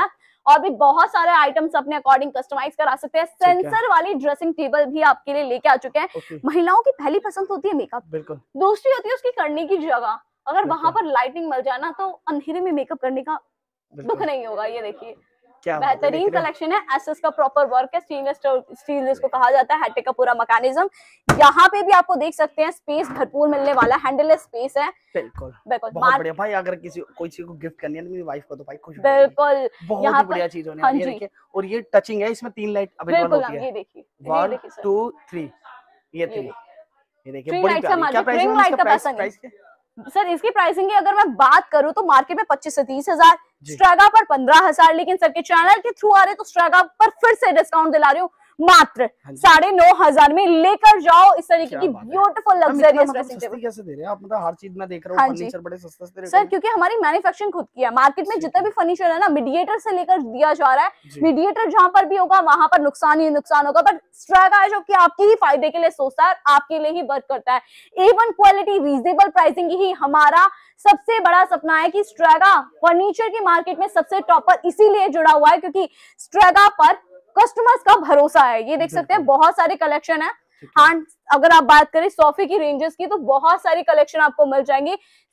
और भी बहुत सारे आइटम्स अपने अकॉर्डिंग कस्टमाइज करा सकते हैं। सेंसर वाली ड्रेसिंग टेबल भी आपके लिए लेके आ चुके हैं। महिलाओं की पहली पसंद होती है मेकअप, बिल्कुल, दूसरी होती है उसकी करने की जगह। अगर वहां पर लाइटिंग मिल जाए ना तो अंधेरे में मेकअप करने का दुख नहीं होगा। ये देखिए क्या बेहतरीन कलेक्शन है। एसएस का प्रॉपर वर्क है, स्टील जिसको कहा जाता है, हैटेक का पूरा मैकेनिज्म। यहाँ पे भी आपको देख सकते हैं स्पेस भरपूर मिलने वाला, हैंडललेस स्पेस है। बिल्कुल बिल्कुल बहुत बढ़िया भाई। अगर कोई को गिफ्ट करनी है तो मेरी वाइफ को तो भाई खुश बिल्कुल बहुत ही बढ़िया चीज होने वाली है। देखिए और ये टचिंग है, इसमें 3 लाइट अवेलेबल होती है। ये देखिए 1 2 3 ये 3 ये देखिए बड़ी प्यारी। क्या प्राइस है इसका? सर इसकी प्राइसिंग की अगर मैं बात करूं तो मार्केट में 25 से 30 हजार, स्ट्रैगा पर 15,000, लेकिन सर के चैनल के थ्रू आ रहे तो स्ट्रैगा पर फिर से डिस्काउंट दिला रही हूँ मात्र 9,500 में। लेकर जाओ इस तरीके की ब्यूटीफुल लग्जरियस ड्रेसिंग टेबल। कैसे दे रहे हैं आप? मतलब हर चीज मैं देख रहा हूँ फर्नीचर बड़े सस्ते दे रहे हैं सर, क्योंकि हमारी मैन्युफैक्चरिंग खुद की है। मार्केट में जितना भी फर्नीचर है ना मीडिएटर से लेकर दिया जा रहा है। मीडिएटर जहां पर भी होगा वहां पर नुकसान ही नुकसान होगा, बट स्ट्रैगा है जो कि आपके ही फायदे के लिए सोचता है, आपके लिए ही वर्क करता है। A1 क्वालिटी, रीजनेबल प्राइसिंग ही हमारा सबसे बड़ा सपना है कि स्ट्रैगा फर्नीचर की मार्केट में सबसे टॉपर इसीलिए जुड़ा हुआ है क्योंकि स्ट्रैगा पर कस्टमर्स का भरोसा है। ये देख सकते हैं बहुत सारे कलेक्शन है। एंड अगर आप बात करें सोफे की रेंजेस की तो बहुत सारी कलेक्शन आपको मिल जाएंगी।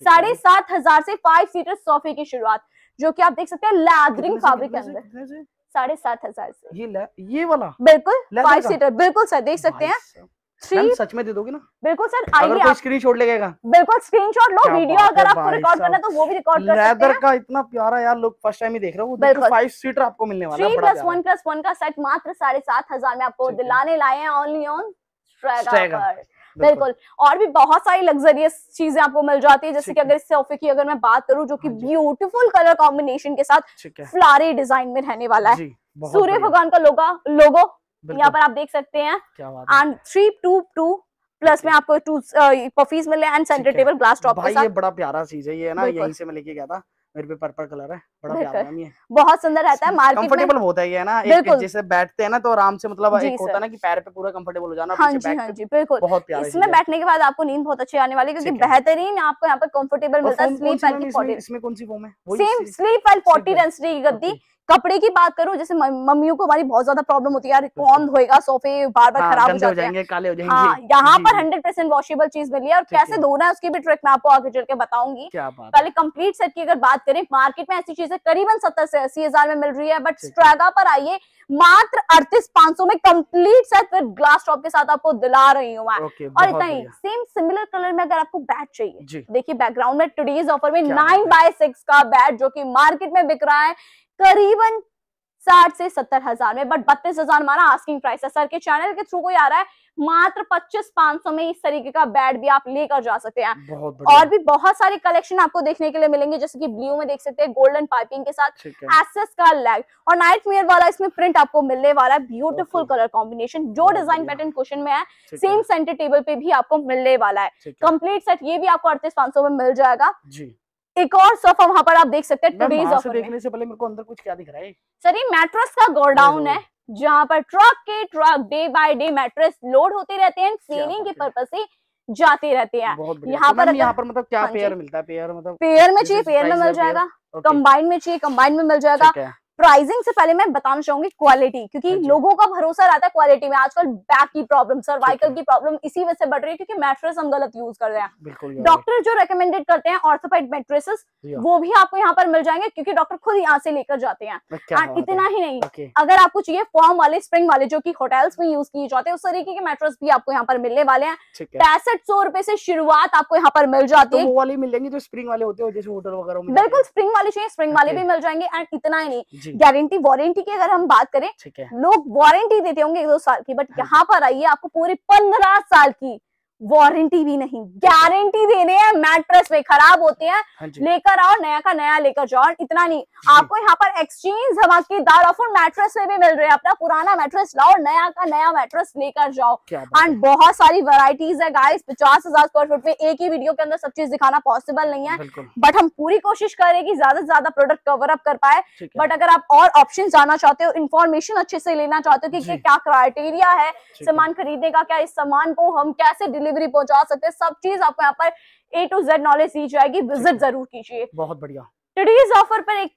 7,500 से 5 सीटर सोफे की शुरुआत, जो कि आप देख सकते हैं लैदरिंग फैब्रिक के अंदर 7,500 से। ये वाला बिल्कुल 5 सीटर, बिल्कुल सर देख सकते हैं। मैम सच में दे दोगे ना? बिल्कुल सर, अगर कोई स्क्रीनशॉट लगेगा बिल्कुल स्क्रीनशॉट लो, वीडियो अगर आपको रिकॉर्ड करना है तो वो भी रिकॉर्ड कर सकते हैं। लेदर का इतना प्यारा यार लुक, फर्स्ट टाइम ही देख रहा हूँ। 5 सीटर आपको मिलने वाला है। 3+1+1 का सेट मात्र 7,500 में आपको दिलाने लाए हैं ओनली ऑन स्ट्रैगा पर। बिल्कुल, और भी बहुत सारी लग्जरियस चीजें आपको मिल जाती है, जैसे कि अगर इस सोफे की अगर मैं बात करूं जो कि ब्यूटीफुल कलर कॉम्बिनेशन के साथ फ्लारी डिजाइन में रहने वाला है। सूर्य भगवान का लोगो यहाँ पर आप देख सकते हैं। एंड 322 प्लस में आपको 2 पफीज मिले and centre table glass top के साथ। ये बड़ा प्यारा चीज है ये ना, यहीं से मैं लेके गया था। मेरे पे पर्पल कलर है, बड़ा प्यारा है ये, बहुत सुंदर रहता है। मार्केट में कंफर्टेबल होता है ये ना, एक जैसे बैठते हैं ना तो आराम से, मतलब एक होता है ना कि पैर पे पूरा कंफर्टेबल हो जाना। हाँ जी बिल्कुल, बहुत प्यारा। इसमें बैठने के बाद आपको नींद बहुत अच्छी आने वाली है क्योंकि बेहतरीन आपको यहाँ पर कंफर्टेबल मिलता है। स्लीप वेल की 40, इसमें कौन सी फोम है? सेम स्लीप वेल 40 डेंसिटी की गद्दी। कपड़े की बात करूं, जैसे मम्मियों को हमारी बहुत ज्यादा प्रॉब्लम होती है यार, कौन धोएगा सोफे, बार बार खराब हो जाते हैं, काले हो जाएंगे। हाँ, यहाँ पर 100% वॉशेबल चीज मिली है। और कैसे धोना है उसकी भी ट्रिक मैं आपको आगे चल के बताऊंगी। पहले कंप्लीट सेट की अगर बात करें, मार्केट में ऐसी चीजें करीबन 70 से 80,000 में मिल रही है, बट स्ट्रैगा पर आइए मात्र 38,500 में complete set with glass top के साथ आपको दिला रही हूँ मैं। और इतना ही, सेम सिमिलर कलर में अगर आपको बैट चाहिए, देखिए बैकग्राउंड में टुडेज ऑफर में 9x6 का बैट जो कि मार्केट में बिक रहा है करीबन 60 से 70,000 में, बट 32,000 हमारा आस्किंग प्राइस है। सर के चैनल के थ्रू कोई आ रहा है मात्र 25,500 में इस तरीके का बैट भी आप लेकर जा सकते हैं। और भी बहुत सारे कलेक्शन आपको देखने के लिए मिलेंगे, जैसे कि ब्लू में देख सकते हैं गोल्डन पाइपिंग के साथ एसएस का लैग और नाइटमेयर वाला इसमें प्रिंट आपको मिलने वाला है। ब्यूटीफुल कलर कॉम्बिनेशन, जो डिजाइन पैटर्न क्वेश्चन में है सेम सेंटर टेबल पे भी आपको मिलने वाला है। कंप्लीट सेट ये भी आपको 38,500 में मिल जाएगा। एक और सोफा वहां पर आप देख सकते हैं टुडेज ऑफर में। देखने से पहले मेरे को अंदर कुछ क्या दिख रहा है? सर ये मैट्रेस का गोडाउन है जहां पर truck day by day mattress load होते रहते हैं, सेलिंग के पर्पज से जाते रहते हैं। यहाँ पर मतलब क्या पेयर मिलता है? पेयर मतलब पेयर में चाहिए पेयर में मिल जाएगा, कंबाइन में चाहिए कंबाइन में मिल जाएगा। प्राइसिंग से पहले मैं बताना चाहूंगी क्वालिटी, क्योंकि लोगों का भरोसा रहता है क्वालिटी में। आजकल बैक की प्रॉब्लम, सर्वाइकल की प्रॉब्लम इसी वजह से बढ़ रही है क्योंकि मैट्रेस हम गलत यूज कर रहे हैं। डॉक्टर जो रेकमेंडेड करते हैं ऑर्थोपेड मैट्रेसेस, वो भी आपको यहाँ पर मिल जाएंगे क्योंकि डॉक्टर खुद यहाँ से लेकर जाते हैं। एंड इतना ही नहीं, अगर आपको चाहिए फॉर्म वाले, स्प्रिंग वाले जो कि होटल्स में यूज किए जाते हैं, उस तरीके के मैट्रेस भी आपको यहाँ पर मिलने वाले हैं। 6500 रुपए से शुरुआत आपको यहाँ पर मिल जाती है। वो वाले मिलेंगे जो स्प्रिंग वाले होते हैं जैसे होटल वगैरह में? बिल्कुल, स्प्रिंग वाले चाहिए स्प्रिंग वाले भी मिल जाएंगे। एंड इतना ही नहीं, गारंटी वारंटी की अगर हम बात करें, लोग वारंटी देते होंगे 1-2 साल की, बट यहाँ पर आइए आपको पूरी 15 साल की वारंटी भी नहीं, गारंटी देने हैं। मैट्रेस में खराब होते हैं लेकर आओ, नया का नया लेकर जाओ। इतना नहीं, आपको यहाँ पर एक्सचेंज धमाकेदार ऑफर मैट्रेस में भी मिल रहे हैं। अपना पुराना मैट्रेस लाओ, नया का नया मैट्रेस लेकर जाओ। एंड बहुत सारी वैरायटीज है गाइस। 50,000 स्क्वायर फुट में एक ही वीडियो के अंदर सब चीज दिखाना पॉसिबल नहीं है, बट हम पूरी कोशिश करें कि ज्यादा से ज्यादा प्रोडक्ट कवर अप कर पाए। बट अगर आप और ऑप्शन जाना चाहते हो, इन्फॉर्मेशन अच्छे से लेना चाहते हो कि क्या क्राइटेरिया है सामान खरीदने का, क्या इस सामान को हम कैसे डिलीवरी पहुंचा सकते हैं, सब चीज आपको यहाँ पर A to Z नॉलेज दी जाएगी। विजिट जरूर कीजिए। बहुत बढ़िया। टुडेज ऑफर पर एक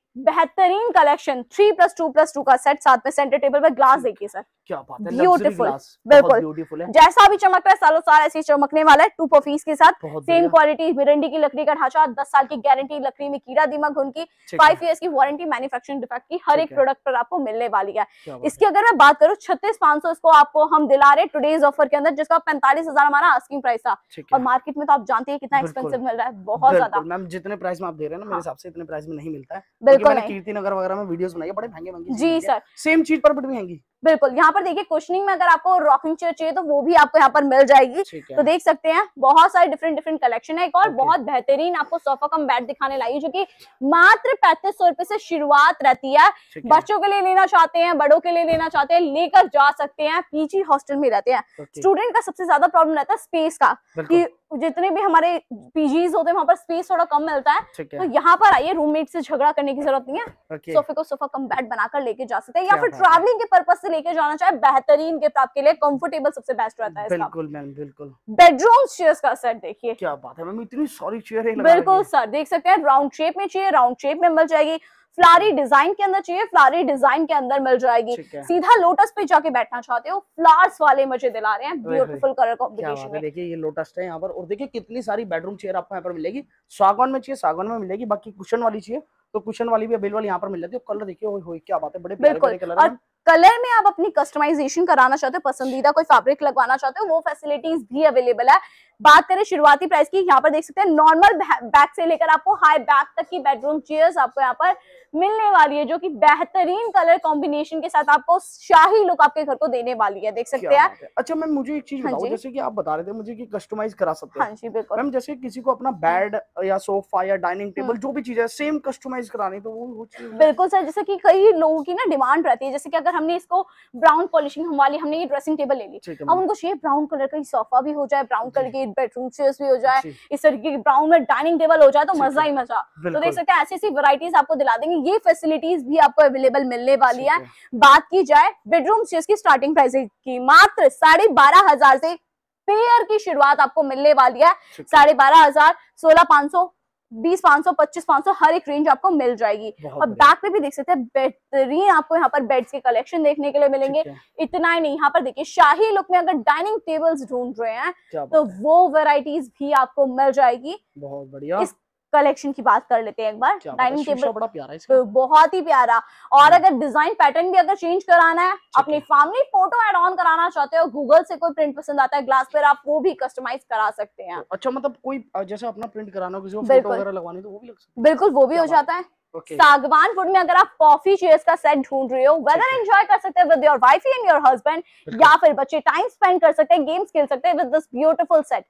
बेहतरीन कलेक्शन 3+2+2 का सेट, साथ में सेंटर टेबल पे ग्लास देखिए सर, क्या बात है, ब्यूटीफुल, बिल्कुल ब्यूटीफुल है। जैसा भी चमक रहा है सालों साल ऐसे ही चमकने वाला है। 2 पीस के साथ सेम क्वालिटी, मिरंडी की लकड़ी का ढांचा, 10 साल की गारंटी, लकड़ी में कीड़ा दिमाग उनकी, 5 इयर्स की वारंटी, मैन्युफैक्चरिंग डिफेक्ट की हर एक प्रोडक्ट पर आपको मिलने वाली है। इसकी अगर मैं बात करूं 36,500 इसको आपको हम दिला रहे टुडेज ऑफर के अंदर, जिसका 45,000 हमारा आस्किंग प्राइस था, और मार्केट में तो आप जानते हैं कितना एक्सपेंसिव मिल रहा है, बहुत ज्यादा। मैम जितने प्राइस में आप दे रहे हैं ना, मेरे हिसाब से इतने प्राइस में नहीं मिलता है। बिल्कुल मैंने कीर्ति नगर वगैरह में वीडियोस बनाई है, बड़े महंगे जी सर, सेम चीज पर बड़ी महंगी। बिल्कुल, यहाँ पर देखिए कुशनिंग में अगर आपको रॉकिंग चेयर चाहिए तो वो भी आपको यहाँ पर मिल जाएगी। तो देख सकते हैं बहुत सारे डिफरेंट कलेक्शन है। एक और बहुत बेहतरीन आपको सोफा कम बेड दिखाने लाई है, जो कि मात्र 3500 रुपए से शुरुआत रहती है। बच्चों के लिए लेना चाहते हैं, बड़ों के लिए लेना चाहते हैं, लेकर जा सकते हैं। पीजी हॉस्टल में रहते हैं स्टूडेंट का सबसे ज्यादा प्रॉब्लम रहता है स्पेस का, कि जितने भी हमारे पीजीज होते हैं वहां पर स्पेस थोड़ा कम मिलता है। तो यहाँ पर आइए, रूममेट से झगड़ा करने की जरूरत नहीं है, सोफे को सोफा कम बेड बनाकर लेके जा सकते हैं, या फिर ट्रैवलिंग के पर्पज से लेके जाना चाहे, बेहतरीन गिफ्ट आपके लिए, कंफर्टेबल सबसे बेस्ट रहता है इसका। बिल्कुल मैम, बिल्कुल। बेडरूम चेयर्स का सेट देखिए, क्या बात है मैम, इतनी सारी चेयर है। बिल्कुल सर, देख सकते हैं राउंड शेप में चाहिए, राउंड शेप में मिल जाएगी। फ्लारी डिजाइन के अंदर चाहिए, फ्लारी डिजाइन के अंदर मिल जाएगी। सीधा लोटस पे जाके बैठना चाहते हो, फ्लावर्स वाले मुझे दिला रहे हैं, ब्यूटीफुल कलर कॉम्बिनेशन में। देखिए ये लोटस है यहाँ पर, और देखिए कितनी सारी बेडरूम चेयर आपको यहाँ पर मिलेगी। सागवान में चाहिए सागवान में मिलेगी, बाकी कुशन वाली चाहिए तो कुशन वाली भी अवेलेबल यहाँ पर मिल जाती है। कलर देखिए, ओए क्या बात है, बड़े प्यारे कलर है। कलर में आप अपनी कस्टमाइजेशन कराना चाहते हो, पसंदीदा कोई फैब्रिक लगवाना चाहते हो, वो फैसिलिटीज भी अवेलेबल है। बात करें शुरुआती प्राइस की, यहाँ पर देख सकते हैं नॉर्मल बैक से लेकर आपको हाई बैक तक की बेडरूम चेयर्स आपको यहाँ पर मिलने वाली है, जो कि बेहतरीन कलर कॉम्बिनेशन के साथ आपको शाही लुक आपके घर को देने वाली है, देख सकते हैं। अच्छा मैम, मुझे एक चीज बताओ, जैसे कि आप बता रहे थे मुझे कि कस्टमाइज करा सकते हैं। हाँ जी बिल्कुल मैम, जैसे किसी को अपना बेड या सोफा या डाइनिंग टेबल जो भी चीज है सेम कस्टमाइज करानी, तो वो बिल्कुल सर, जैसे कि कई लोगों की ना डिमांड रहती है, जैसे कि अगर हमने इसको ब्राउन पॉलिशिंग वाली हमने ये ड्रेसिंग टेबल ले ली, अब उनको चाहिए ब्राउन कलर का सोफा भी हो जाए, ब्राउन कलर की बेडरूम चेयर्स भी हो जाए, इस तरीके की ब्राउन में डाइनिंग टेबल हो जाए, तो मजा ही मजा। तो देख सकते हैं ऐसी ऐसी वैरायटीज आपको दिला देंगे, ये फैसिलिटीज भी आपको अवेलेबल मिलने वाली है। बात की जाए बेडरूम चेयर्स की स्टार्टिंग प्राइस की, मात्र 12,500 से पेयर की शुरुआत आपको मिलने वाली है। 12,500, 16,500, 20,500, 25,500 हर एक रेंज आपको मिल जाएगी। और बैक पे भी देख सकते हैं बेहतरीन आपको यहाँ पर बेड्स के कलेक्शन देखने के लिए मिलेंगे। इतना ही नहीं, यहाँ पर देखिए शाही लुक में अगर डाइनिंग टेबल्स ढूंढ रहे हैं तो वो वैरायटीज भी आपको मिल जाएगी। बहुत बढ़िया। कलेक्शन की बात कर लेते हैं एक बार। डाइनिंग टेबल बड़ा प्यारा है इसका, बहुत ही प्यारा। और अगर डिजाइन पैटर्न भी अगर चेंज कराना है, अपनी फैमिली फोटो ऐड ऑन कराना चाहते हो, गूगल से कोई प्रिंट पसंद आता है ग्लास पर, आप वो भी कस्टमाइज करा सकते हैं। अच्छा, मतलब कोई जैसे अपना प्रिंट कराना हो, किसी को फोटो वगैरह लगवानी तो वो भी लग सकता है? बिल्कुल, वो भी हो जाता है। सागवान वुड में अगर आप कॉफी चेयर्स का सेट ढूंढ रहे हो, वेदर एंजॉय कर सकते हैं with your wife and your husband, या फिर बच्चे टाइम स्पेंड कर सकते हैं, गेम्स खेल सकते हैं with this beautiful set.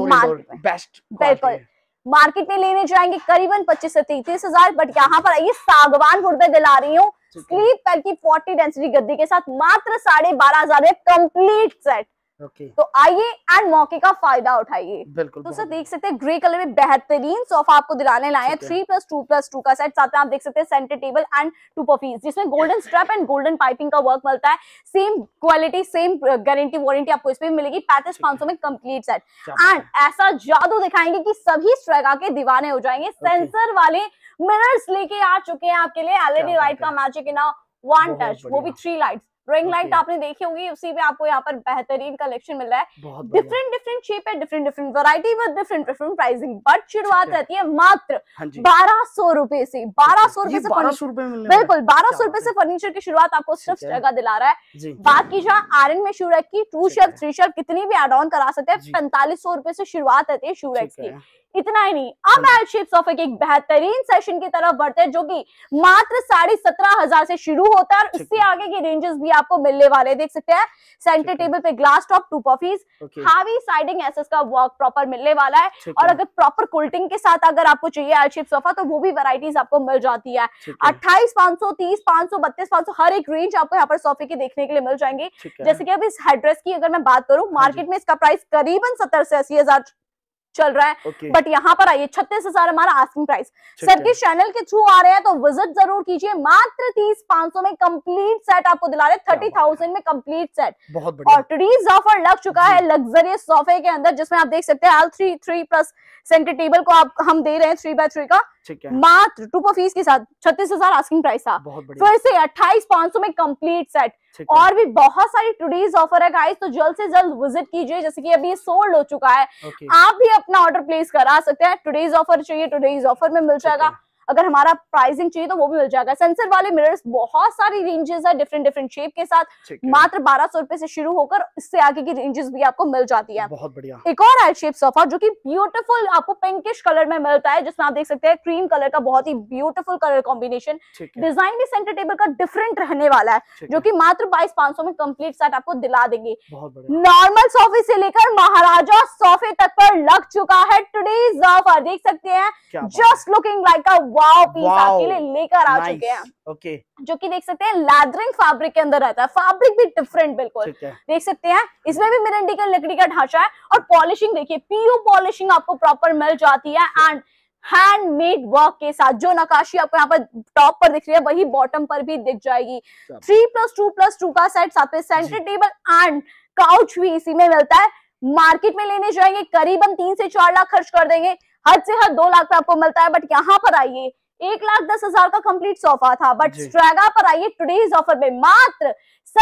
Best. बिल्कुल, मार्केट में लेने जाएंगे करीबन 25 से 33,000, बट यहाँ पर आइए सागवान वुड में दिला रही हूँ स्लीप पैड की 40 डेंसिटी गद्दी के साथ मात्र 12,500 में कंप्लीट सेट। तो आइए एंड मौके का फायदा उठाइए। बिल्कुल। तो सर देख सकते हैं ग्रे कलर में बेहतरीन सोफा आपको दिलाने लाए हैं, 3+2+2 का सेट। साथ में आप देख सकते हैं सेंटर टेबल एंड 2 पीस, जिसमें golden strap and golden piping का वर्क मिलता है। Same quality, same guarantee warranty आपको इसमें मिलेगी। 35,500 में कंप्लीट सेट। एंड ऐसा जादू दिखाएंगे कि सभी स्ट्रेगा के दीवाने हो जाएंगे। सेंसर वाले मिरर्स लेके आ चुके हैं आपके लिए, एलईडी लाइट का मैजिक इन वन टच, वो भी 3 लाइट्स। रिंग लाइट आपने देखी होगी, उसी में आपको यहाँ पर बेहतरीन कलेक्शन मिल रहा है। डिफरेंट शेप है, different variety with different pricing, but शुरुआत रहती है मात्र 1,200 रुपए से। 1,200 रुपए से, बिल्कुल 1,200 रुपए से फर्नीचर की शुरुआत आपको सिर्फ जगह दिला रहा है। बात की जाए आयरन में शूरेक्स की, 2 शेल्फ 3 शेल्फ कितनी भी एड ऑन करा सकते हैं। 4,500 रुपए से शुरुआत रहती है शूरेक्स की। इतना ही नहीं, अब एल शेप सोफे के एक बेहतरीन सेशन की तरफ बढ़ते हैं, जो कि मात्र 17,500 से शुरू होता है, और इससे आगे के रेंजेस भी आपको मिलने वाले। देख सकते हैं सेंटर टेबल पे glass top 2 piece, heavy siding SS का वर्क प्रॉपर मिलने वाला है। और अगर प्रॉपर कुल्टिंग के साथ अगर आपको चाहिए एल शेप सोफा, तो वो भी वैरायटीज आपको मिल जाती है। 28,500, 30,500, 32,500 हर एक रेंज आपको यहाँ पर सोफे के देखने के लिए मिल जाएंगे। जैसे कि अब इस हेडरेस्ट की अगर मैं बात करूं, मार्केट में इसका प्राइस करीबन 70 से 80,000 चल रहा है, बट यहाँ पर आइए 36,000 हमारा आस्किंग प्राइस। सर के चैनल के थ्रू आ रहे हैं तो विजिट जरूर कीजिए। मात्र 30,500 में कंप्लीट सेट आपको दिला रहे हैं, 30,000 में कंप्लीट सेट। बहुत बढ़िया। और टुडेज ऑफर लग चुका है लग्जरियस सोफे के अंदर, जिसमें आप देख सकते हैं L3 3+ सेंटर टेबल को आप हम दे रहे हैं 3x3 का ठीक है, मात्र ट्रूपर फीस के साथ 36,000 आस्किंग प्राइस था। बहुत बढ़िया। फिर से 28,500 में कंप्लीट सेट। और भी बहुत सारी टुडेज ऑफर है गाइस, तो जल्द से जल्द विजिट कीजिए। जैसे कि अभी ये सोल्ड हो चुका है, आप भी अपना ऑर्डर प्लेस करा सकते हैं। टुडेज ऑफर चाहिए, टुडेज ऑफर में मिल जाएगा। अगर हमारा प्राइसिंग चाहिए तो वो भी मिल जाएगा। सेंसर वाले मिरर्स बहुत सारी रेंजेस है डिफरेंट डिफरेंट शेप के साथ, मात्र 1200 रुपए से शुरू होकर इससे आगे की रेंजेस भी आपको मिल जाती है। बहुत बढ़िया। एक और एल शेप सोफा जो कि ब्यूटीफुल आपको पिंकिश कलर में मिलता है, जिसमें आप देख सकते हैं क्रीम कलर का बहुत ही ब्यूटीफुल कलर कॉम्बिनेशन। डिजाइन भी सेंटर टेबल का डिफरेंट रहने वाला है, जो कि मात्र 22,500 में कंप्लीट सेट आपको दिला देंगे। नॉर्मल सोफे से लेकर महाराजा सोफे तक पर लग चुका है टुडेज ऑफर। देख सकते हैं, just looking like a wow piece आपके लिए लेकर आ चुके हैं। ओके, जो कि देख सकते हैं लैदरिंग फैब्रिक के अंदर रहता है, फैब्रिक भी डिफरेंट बिल्कुल देख सकते हैं। इसमें भी मिरंडी का लकड़ी का ढांचा है और पॉलिशिंग देखिए, पीयू पॉलिशिंग आपको प्रॉपर मिल जाती है एंड हैंडमेड वर्क के साथ। जो नकाशी आपको यहाँ पर टॉप पर दिख रही है वही बॉटम पर भी दिख जाएगी। 3+2+2 का सेट, साथ में सेंटर टेबल एंड काउच भी इसी में मिलता है। मार्केट में लेने जाएंगे करीबन 3 से 4 लाख खर्च कर देंगे, हद से हद 2 लाख पे आपको मिलता है। बट यहाँ पर आइए 1,10,000 का कंप्लीट सोफा था, बट स्ट्रैगा पर आइए टुडेज ऑफर में मात्र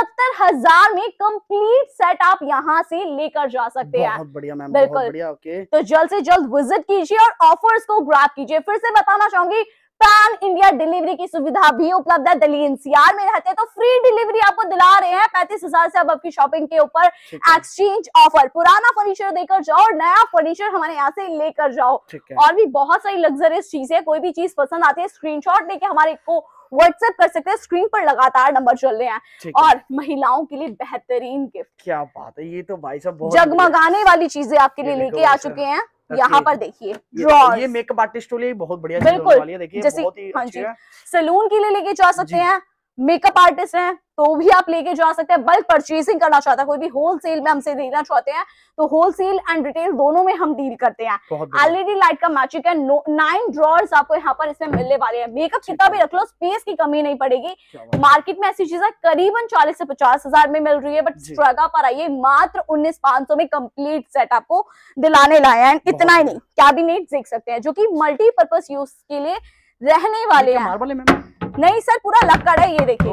70,000 में कंप्लीट सेट आप यहाँ से लेकर जा सकते हैं। बहुत बढ़िया मैम, बिल्कुल। बहुत बढ़िया। ओके, तो जल्द से जल्द विजिट कीजिए और ऑफर्स को ग्रैब कीजिए। फिर से बताना चाहूंगी, पैन इंडिया डिलीवरी की सुविधा भी उपलब्ध है। दिल्ली एनसीआर में रहते हैं तो फ्री डिलीवरी आपको दिला रहे हैं 35,000 से अब आपकी शॉपिंग के ऊपर। एक्सचेंज ऑफर, पुराना फर्नीचर देकर जाओ और नया फर्नीचर हमारे यहाँ से लेकर जाओ। और भी बहुत सारी लग्जरियस चीजें, कोई भी चीज पसंद आती है स्क्रीनशॉट लेके हमारे को व्हाट्सएप कर सकते हैं। स्क्रीन पर लगातार नंबर चल रहे हैं। और महिलाओं के लिए बेहतरीन गिफ्ट, क्या बात है, ये तो भाई साहब बहुत जगमगाने वाली चीजें आपके लिए लेके आ चुके हैं। यहाँ पर देखिए ये मेकअप आर्टिस्ट के लिए बहुत बढ़िया बिल्कुल वाली है। देखिए जैसे बहुत ही अच्छी है। सैलून के लिए लेके जा सकते हैं, मेकअप आर्टिस्ट हैं तो भी आप लेके जा सकते हैं। बल्क परचेसिंग करना चाहता है कोई भी, होलसेल में हमसे देना चाहते हैं तो होलसेल एंड रिटेल दोनों में हम डील करते हैं। एलईडी लाइट का मैजिक है। 9 ड्रॉर्स आपको यहाँ पर इसमें मिलने वाले हैं। मेकअप कितना भी रख लो, स्पेस की कमी नहीं पड़ेगी। मार्केट में ऐसी चीजें करीबन 40 से 50,000 में मिल रही है, बट स्ट्रैगा पर आइए मात्र 19,500 में कंप्लीट सेट आपको दिलाने लाए हैं। इतना ही नहीं, कैबिनेट देख सकते हैं जो की मल्टीपर्पज यूज के लिए रहने वाले हैं। नहीं सर, पूरा लक्कड़ है, ये देखिए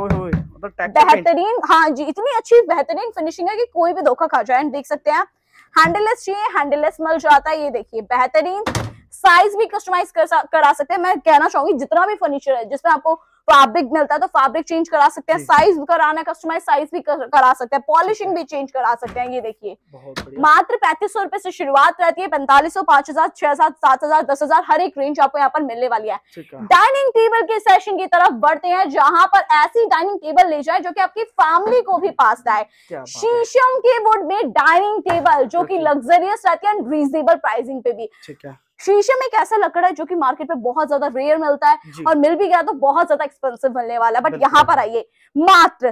बेहतरीन। हाँ जी, इतनी अच्छी बेहतरीन फिनिशिंग है कि कोई भी धोखा खा जाए। देख सकते हैं हैंडललेस चाहिए, हैंडललेस मिल जाता है। ये देखिए बेहतरीन, साइज भी कस्टमाइज करा सकते हैं। मैं कहना चाहूंगी जितना भी फर्नीचर है जिसमें आपको फैब्रिक मिलता है तो फैब्रिक चेंज करा सकते हैं, साइज कराना कस्टमाइज साइज भी करा सकते हैं, पॉलिशिंग भी चेंज करा सकते हैं। ये देखिए मात्र 3500 रुपए से शुरुआत रहती है, 4500, 5,000, 6,000, 7,000, 10,000 हर एक रेंज आपको यहाँ पर मिलने वाली है। डाइनिंग टेबल के सेशन की तरफ बढ़ते हैं, जहां पर ऐसी डाइनिंग टेबल ले जाए जो कि आपकी फैमिली को भी पास आए। शीशम के वुड में डाइनिंग टेबल जो कि लग्जरियस रहती है, रीजनेबल प्राइसिंग पे भी। शीशम एक ऐसा लकड़ है जो कि मार्केट में बहुत ज्यादा रेयर मिलता है और मिल भी गया तो बहुत ज्यादा एक्सपेंसिव मिलने वाला है। बट यहाँ पर आइए मात्र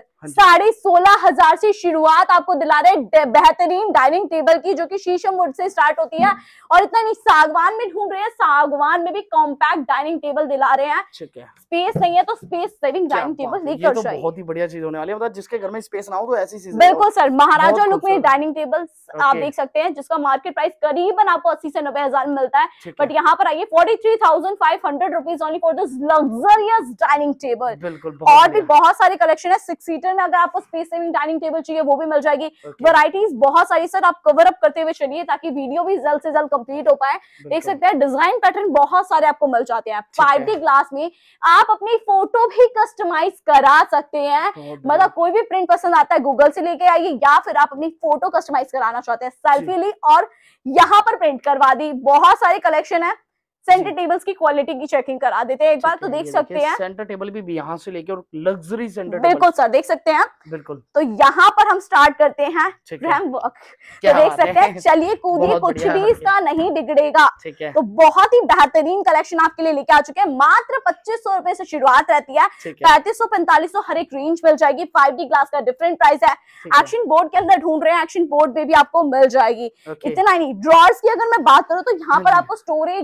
16,500 से शुरुआत आपको दिला रहे बेहतरीन डाइनिंग टेबल की, जो कि शीशम वुड से स्टार्ट होती है। और इतना नहीं, सागवान में ढूंढ रहे हैं, सागवान में भी कॉम्पैक्ट डाइनिंग टेबल दिला रहे हैं। स्पेस नहीं है तो स्पेस सेविंग डाइनिंग टेबल लेकर जाइए। बहुत ही बढ़िया चीज होने वाली है, मतलब जिसके घर में स्पेस ना हो तो ऐसी चीज। बिल्कुल सर, महाराजा लुक में डाइनिंग टेबल आप देख सकते हैं जिसका मार्केट प्राइस करीबन आपको 80 से 90,000 में मिलता है। बट यहाँ पर आइए 43,500 rupees only for this luxurious dining table. और भी बहुत सारे कलेक्शन है 6 सीटर में, अगर आपको स्पेस सेविंग डाइनिंग टेबल चाहिए वो भी मिल जाएगी। वैरायटीज बहुत सारी सर, आप कवर अप करते हुए चलिए ताकि वीडियो भी जल्द से जल्द कंप्लीट हो पाए। देख सकते हैं डिजाइन पैटर्न बहुत सारे आपको मिल जाते हैं। 5D ग्लास में आप अपनी फोटो भी कस्टमाइज करा सकते हैं, मतलब कोई भी प्रिंट पसंद आता है गूगल से लेके आइए, या फिर आप अपनी फोटो कस्टमाइज कराना चाहते हैं, सेल्फी ली और यहाँ पर प्रिंट करवा दी। बहुत सारे कलेक्शन है। सेंटर टेबल्स की क्वालिटी की चेकिंग करा देते हैं एक बार, तो देख सकते हैं सेंटर टेबल भी यहाँ से लेके और लग्जरी सेंटर टेबल। बिल्कुल सर, देख सकते हैं। बिल्कुल, तो यहाँ पर हम स्टार्ट करते हैं रैम वर्क, तो देख सकते हैं। चलिए कूदिए, कुछ भी इसका नहीं बिगड़ेगा। तो बहुत ही बेहतरीन कलेक्शन आपके लिए लेके आ चुके हैं। मात्र 2500 रुपए से शुरुआत रहती है, 3500, 4500 हर एक रेंज मिल जाएगी। 5D ग्लास का डिफरेंट प्राइस है। एक्शन बोर्ड के अंदर ढूंढ रहे हैं, एक्शन बोर्ड में भी आपको मिल जाएगी। इतना ही नहीं, ड्रॉर्स की अगर मैं बात करूँ तो यहाँ पर आपको स्टोरेज भी मिल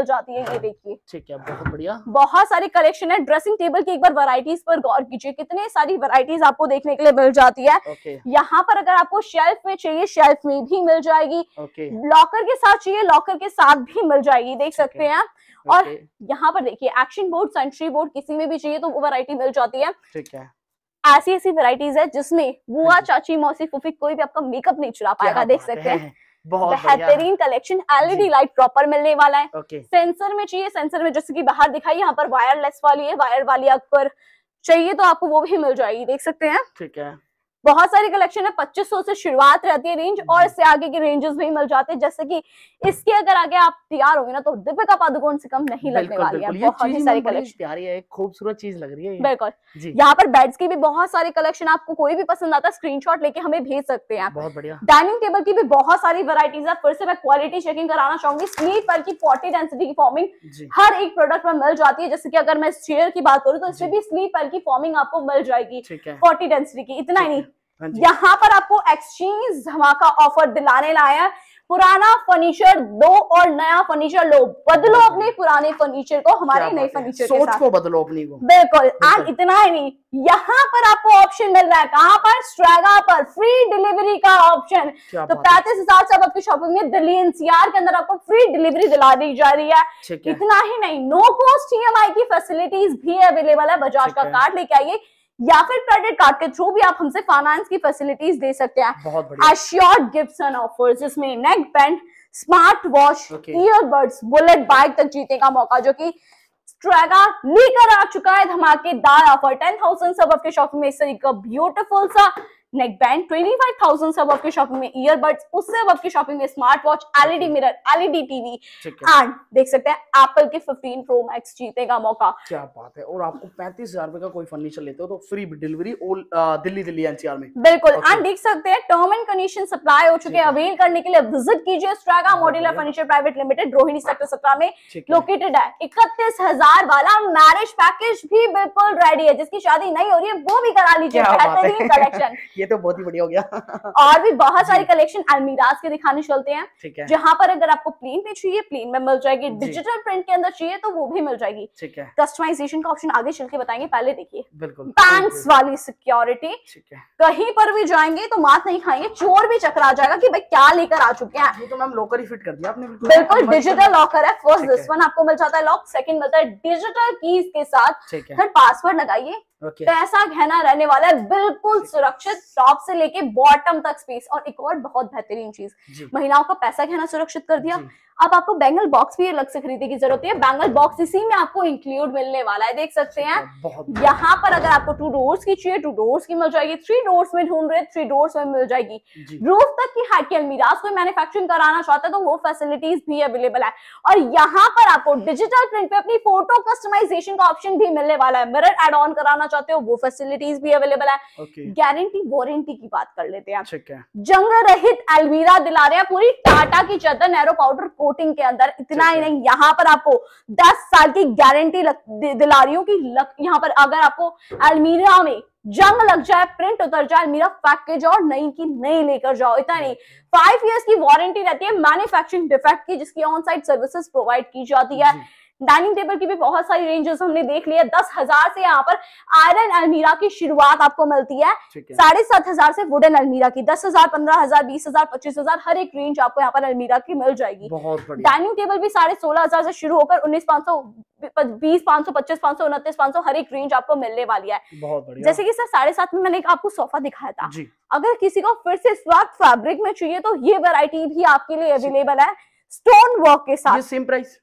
जाती है। ये देखिए, ठीक है, बहुत बढ़िया, बहुत सारी कलेक्शन है। ड्रेसिंग टेबल की एक बार वैरायटीज पर गौर कीजिए, कितने सारी वैरायटीज आपको देखने के लिए मिल जाती है। यहाँ पर अगर आपको शेल्फ में चाहिए, शेल्फ में भी मिल जाएगी। लॉकर के साथ चाहिए, लॉकर के साथ भी मिल जाएगी, देख सकते हैं आप। और यहाँ पर देखिए, एक्शन बोर्ड, सेंट्री बोर्ड, किसी में भी चाहिए तो वो वैरायटी मिल जाती है। ठीक है, ऐसी ऐसी वैरायटीज है जिसमें बुआ, चाची, मौसी, फूफी कोई भी आपका मेकअप नहीं चुरा पाएगा, देख सकते हैं। बहुत बेहतरीन कलेक्शन, एलईडी लाइट प्रॉपर मिलने वाला है। सेंसर में चाहिए, सेंसर में जैसे कि बाहर दिखाई, यहाँ पर वायरलेस वाली है, वायर वाली अगर चाहिए तो आपको वो भी मिल जाएगी, देख सकते हैं। ठीक है, बहुत सारी कलेक्शन है। 2500 से शुरुआत रहती है रेंज, और इससे आगे के रेंजेस भी मिल जाते हैं। जैसे कि इसके अगर आगे आप तैयार होंगे ना तो दीपिका पादुकोण से कम नहीं लगने वाली है। बहुत ही सारी कलेक्शन, प्यारी है, खूबसूरत चीज लग रही है। बिल्कुल, यहाँ पर बेड्स की भी बहुत सारी कलेक्शन, आपको कोई भी पसंद आता है स्क्रीनशॉट लेके हमें भेज सकते हैं। बहुत बढ़िया। डाइनिंग टेबल की भी बहुत सारी वैरायटीज है। फिर से मैं क्वालिटी चेकिंग कराना चाहूंगी। स्लीप पर की 40 डेंसिटी की फॉर्मिंग हर एक प्रोडक्ट में मिल जाती है। जैसे कि अगर मैं चेयर की बात करूँ तो इसमें भी स्लीप पर की फॉर्मिंग आपको मिल जाएगी 40 डेंसिटी की। इतना ही नहीं, यहाँ पर आपको एक्सचेंज धमाका ऑफर दिलाने लाया है। पुराना फर्नीचर दो और नया फर्नीचर लो, बदलो अपने पुराने फर्नीचर को हमारे नए फर्नीचर के साथ, को बदलो अपनी को। बिल्कुल। एंड इतना ही नहीं, यहाँ पर आपको ऑप्शन मिल रहा है, कहाँ पर, स्ट्रैगा पर फ्री डिलीवरी का ऑप्शन। तो 35,000 से आपकी शॉपिंग में दिल्ली एनसीआर के अंदर आपको फ्री डिलीवरी दिला दी जा रही है। इतना ही नहीं, नो कॉस्ट ईएमआई की फैसिलिटीज भी अवेलेबल है। बजाज का कार्ड लेके आइए या फिर क्रेडिट कार्ड के थ्रू भी आप हमसे फाइनेंस की फैसिलिटीज दे सकते हैं। एश्योर्ड गिफ्ट्स एंड ऑफर्स, जिसमें neck band, smart watch, earbuds, Bullet bike तक जीतने का मौका, जो कि स्ट्रैगा लेकर आ चुका है धमाकेदार ऑफर। 10,000 सब आपके शॉपिंग में इस तरीके का ब्यूटीफुल सा नेक बैंड, 25,000 सब आपके शॉपिंग में ईयरबड्स, उससे अब आपकी शॉपिंग में smart watch, LED mirror, LED TV, and देख सकते हैं एप्पल के 15 प्रो मैक्स जीतने का मौका। क्या बात है। और आपको 35,000 रुपए का कोई फर्नीचर लेते हो तो फ्री डिलीवरी दिल्ली एनसीआर में। बिल्कुल। एंड देख सकते हैं टर्म एंड कंडीशन सप्लाई हो चुके हैं। अवेल करने के लिए विजिट कीजिए Straga modular furniture private limited, Rohini sector 17 में लोकेटेड है। 31,000 वाला मैरिज पैकेज भी बिल्कुल रेडी है। जिसकी शादी नहीं हो रही है वो भी करा लीजिए। बेहतरीन कलेक्शन, ये तो बहुत ही बढ़िया हो गया। और भी बहुत सारी कलेक्शन अलमीराज के दिखाने चलते हैं। ठीक है, जहां पर अगर आपको प्लेन में चाहिए प्लेन में मिल जाएगी, डिजिटल प्रिंट के अंदर चाहिए तो वो भी मिल जाएगी। ठीक है, कस्टमाइजेशन का ऑप्शन आगे चल के बताएंगे, पहले देखिए। बिल्कुल, बैंक्स वाली सिक्योरिटी। ठीक है, कहीं पर भी जाएंगे तो मात नहीं खाएंगे, चोर भी चकरा जाएगा कि भाई क्या लेकर आ चुके हैं। ये तो मैम लॉकर ही फिट कर दिया आपने। बिल्कुल, डिजिटल लॉकर है। फर्स्ट दिस वन आपको मिल जाता है लॉक, सेकंड मिलता है डिजिटल कीज के साथ, फिर पासवर्ड लगाइए। पैसा गहना रहने वाला है, बिल्कुल सुरक्षित, टॉप से लेके बॉटम तक स्पेस। और एक और बहुत बेहतरीन चीज, महिलाओं का पैसा गहना सुरक्षित कर दिया। अब आपको बैंगल बॉक्स भी अलग से खरीदने की जरूरत है। बैंगल बॉक्स इसी में आपको इंक्लूड मिलने वाला है, देख सकते हैं। यहाँ पर अगर आपको 2 डोर्स की चाहिए 2 डोर्स की मिल जाएगी। 3 डोर्स में ढूंढ रहे 3 डोर्स में मिल जाएगी। रूफ तक की हाइट की अलमीराज कोई मैन्युफैक्चरिंग कराना चाहता है तो वो फैसिलिटीज भी अवेलेबल है। और यहाँ पर आपको डिजिटल प्रिंट पे अपनी फोटो कस्टमाइजेशन का ऑप्शन भी मिलने वाला है। मिरर एड ऑन कराना चाहते हो वो फैसिलिटीज भी अवेलेबल है। गारंटी वारंटी की बात कर लेते हैं। जंग रहित अलमीरा दिला रहे हैं पूरी टाटा की चादर नैरो पाउडर कोटिंग के अंदर। इतना ही नहीं, यहाँ पर आपको 10 साल की गारंटी दिला रही हूँ कि यहाँ पर अगर आपको अलमीरा में जंग लग जाए, प्रिंट उतर जाए, अलमीरा फेंक के जाओ, नई की नई लेकर जाओ। इतना नहीं, 5 इयर्स की वारंटी रहती है मैन्युफैक्चरिंग डिफेक्ट की, जिसकी ऑन साइट सर्विसेज प्रोवाइड की जाती है। डाइनिंग टेबल की भी बहुत सारी रेंजेस हमने देख लिया। 10,000 से यहाँ पर आयरन अलमीरा की शुरुआत आपको मिलती है। 7,500 से वुडन अलमीरा की, 10,000, 15,000, 20,000, 25,000 हर एक रेंज आपको यहाँ पर अलमीरा की मिल जाएगी। डाइनिंग टेबल भी 16,500 से शुरू होकर 19,500, 20,500, 25,500, 29,500 हर एक रेंज आपको मिलने वाली है। जैसे कि सर 7,500 में मैंने आपको सोफा दिखाया था। अगर किसी को फिर से स्वाग फैब्रिक में चाहिए तो ये वैरायटी भी आपके लिए अवेलेबल है स्टोन वर्क के साथ। Same price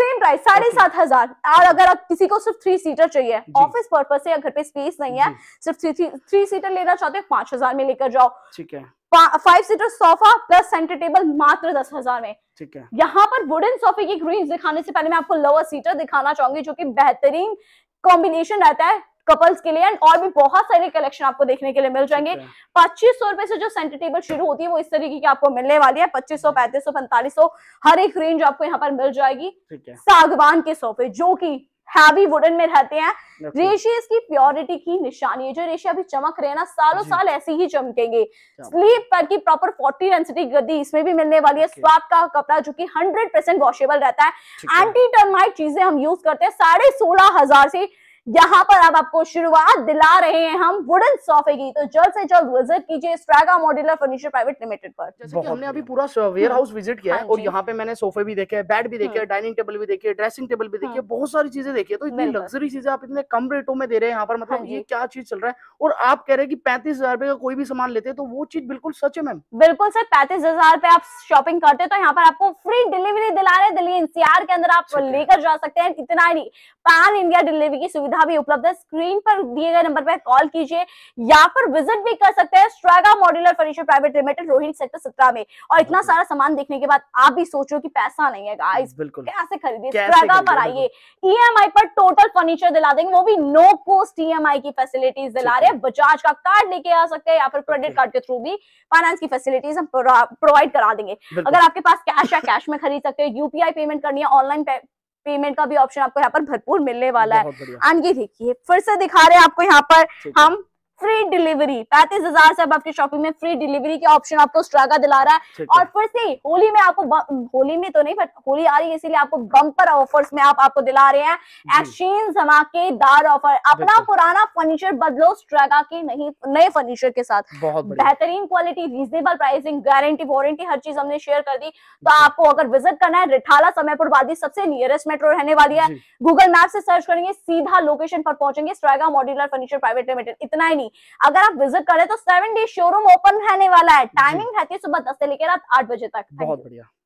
7,500। और अगर आप किसी को सिर्फ 3 सीटर चाहिए ऑफिस पर्पज से या घर पे स्पेस नहीं है, सिर्फ 3 सीटर लेना चाहते हैं 5,000 में लेकर जाओ। ठीक है, 5 seater sofa plus centre table मात्र 10,000 में। ठीक है, यहाँ पर वुडन सोफे की रेंज दिखाने से पहले मैं आपको लोअर सीटर दिखाना चाहूंगी, जो कि बेहतरीन कॉम्बिनेशन रहता है कपल्स के लिए। और भी बहुत सारे कलेक्शन आपको देखने के लिए मिल जाएंगे। 2,500 रुपए से जो सेंटर टेबल शुरू होती है वो इस तरीके की आपको मिलने वाली है। 2,500, 3,500, 4,500 हर एक रेंज आपको यहाँ पर मिल जाएगी। सागवान के सोफे जो कि हैवी वुडन में रहते हैं। रेशे इसकी प्योरिटी की निशानी है। जो रेशे अभी चमक रहे हैं ना, सालों साल ऐसे ही चमकेंगे। स्लीप पैड की प्रॉपर 40 डेंसिटी गद्दी इसमें भी मिलने वाली है। स्वाप का कपड़ा जो कि 100% वॉशेबल रहता है। एंटी टर्माइट चीजें हम यूज करते हैं। 16,500 से यहाँ पर अब आपको शुरुआत दिला रहे हैं हम वुडन सोफे की। तो जल्द से जल्द विजिट कीजिए Straga modular furniture private limited पर। जैसे कि हमने अभी पूरा वेयर हाउस विजिट किया है और यहाँ पे मैंने सोफे भी देखे, बेड भी देखे, डाइनिंग टेबल भी देखी, ड्रेसिंग टेबल भी देखी, बहुत सारी चीजें देखी है। तो इतनी लग्जरी चीजें आप इतने कम रेटों में दे रहे हैं यहाँ पर, मतलब ये क्या चीज चल रहा है। और आप कह रहे हैं कि 35,000 रुपए का कोई भी सामान लेते हैं तो वो चीज बिल्कुल सच है मैम। बिल्कुल सर, 35,000 पे आप शॉपिंग करते हैं तो यहाँ पर आपको फ्री डिलीवरी दिला रहे हैं। दिल्ली एनसीआर के अंदर आप लेकर जा सकते हैं। इतना ही नहीं, पैन इंडिया डिलीवरी की सुविधा भी उपलब्ध है। स्क्रीन पर दिए गए नंबर पर कॉल कीजिए या फिर विजिट भी कर सकते हैं Straga modular furniture private limited, Rohini sector 17 में। और इतना सारा सामान देखने के बाद आप भी सोचो कि पैसा नहीं है गाइस, बिल्कुल कैसे खरीदिए। स्ट्रैगा पर आइए, ईएमआई पर टोटल फर्नीचर दिला देंगे, वो भी नो कॉस्ट ईएमआई की फैसिलिटीज दिला रहे हैं। बजाज का कार्ड लेके आ सकते हैं या फिर क्रेडिट कार्ड के थ्रू भी फाइनेंस की फैसिलिटीज हम प्रोवाइड करा देंगे। अगर आपके पास कैश है, कैश में खरीद सकते हैं। यूपीआई पेमेंट करनी है, ऑनलाइन पेमेंट का भी ऑप्शन आपको यहाँ पर भरपूर मिलने वाला है। एंड ये देखिए, फिर से दिखा रहे हैं आपको यहाँ पर हम फ्री डिलीवरी। 35,000 से अब आपकी शॉपिंग में फ्री डिलीवरी के ऑप्शन आपको स्ट्रैगा दिला रहा है। और फिर से होली में आपको, होली में तो नहीं बट होली आ रही है इसीलिए आपको बम्पर ऑफर्स में आपको दिला रहे हैं एक्सचेंज धमाकेदार ऑफर। अपना पुराना फर्नीचर बदलो स्ट्रैगा के नहीं नए फर्नीचर के साथ। बेहतरीन quality, reasonable pricing, guarantee, warranty, हर चीज हमने शेयर कर दी। तो आपको अगर विजिट करना है, रिठाला समयपुर वादी सबसे नियरेस्ट मेट्रो रहने वाली है। गूगल मैप से सर्च करेंगे, सीधा लोकेशन पर पहुंचेंगे, Straga modular furniture private limited. इतना ही नहीं, अगर आप विजिट करें तो 7 डे शोरूम ओपन रहने वाला है। टाइमिंग रहती है सुबह 10 से लेकर रात 8 बजे तक। बहुत बढ़िया।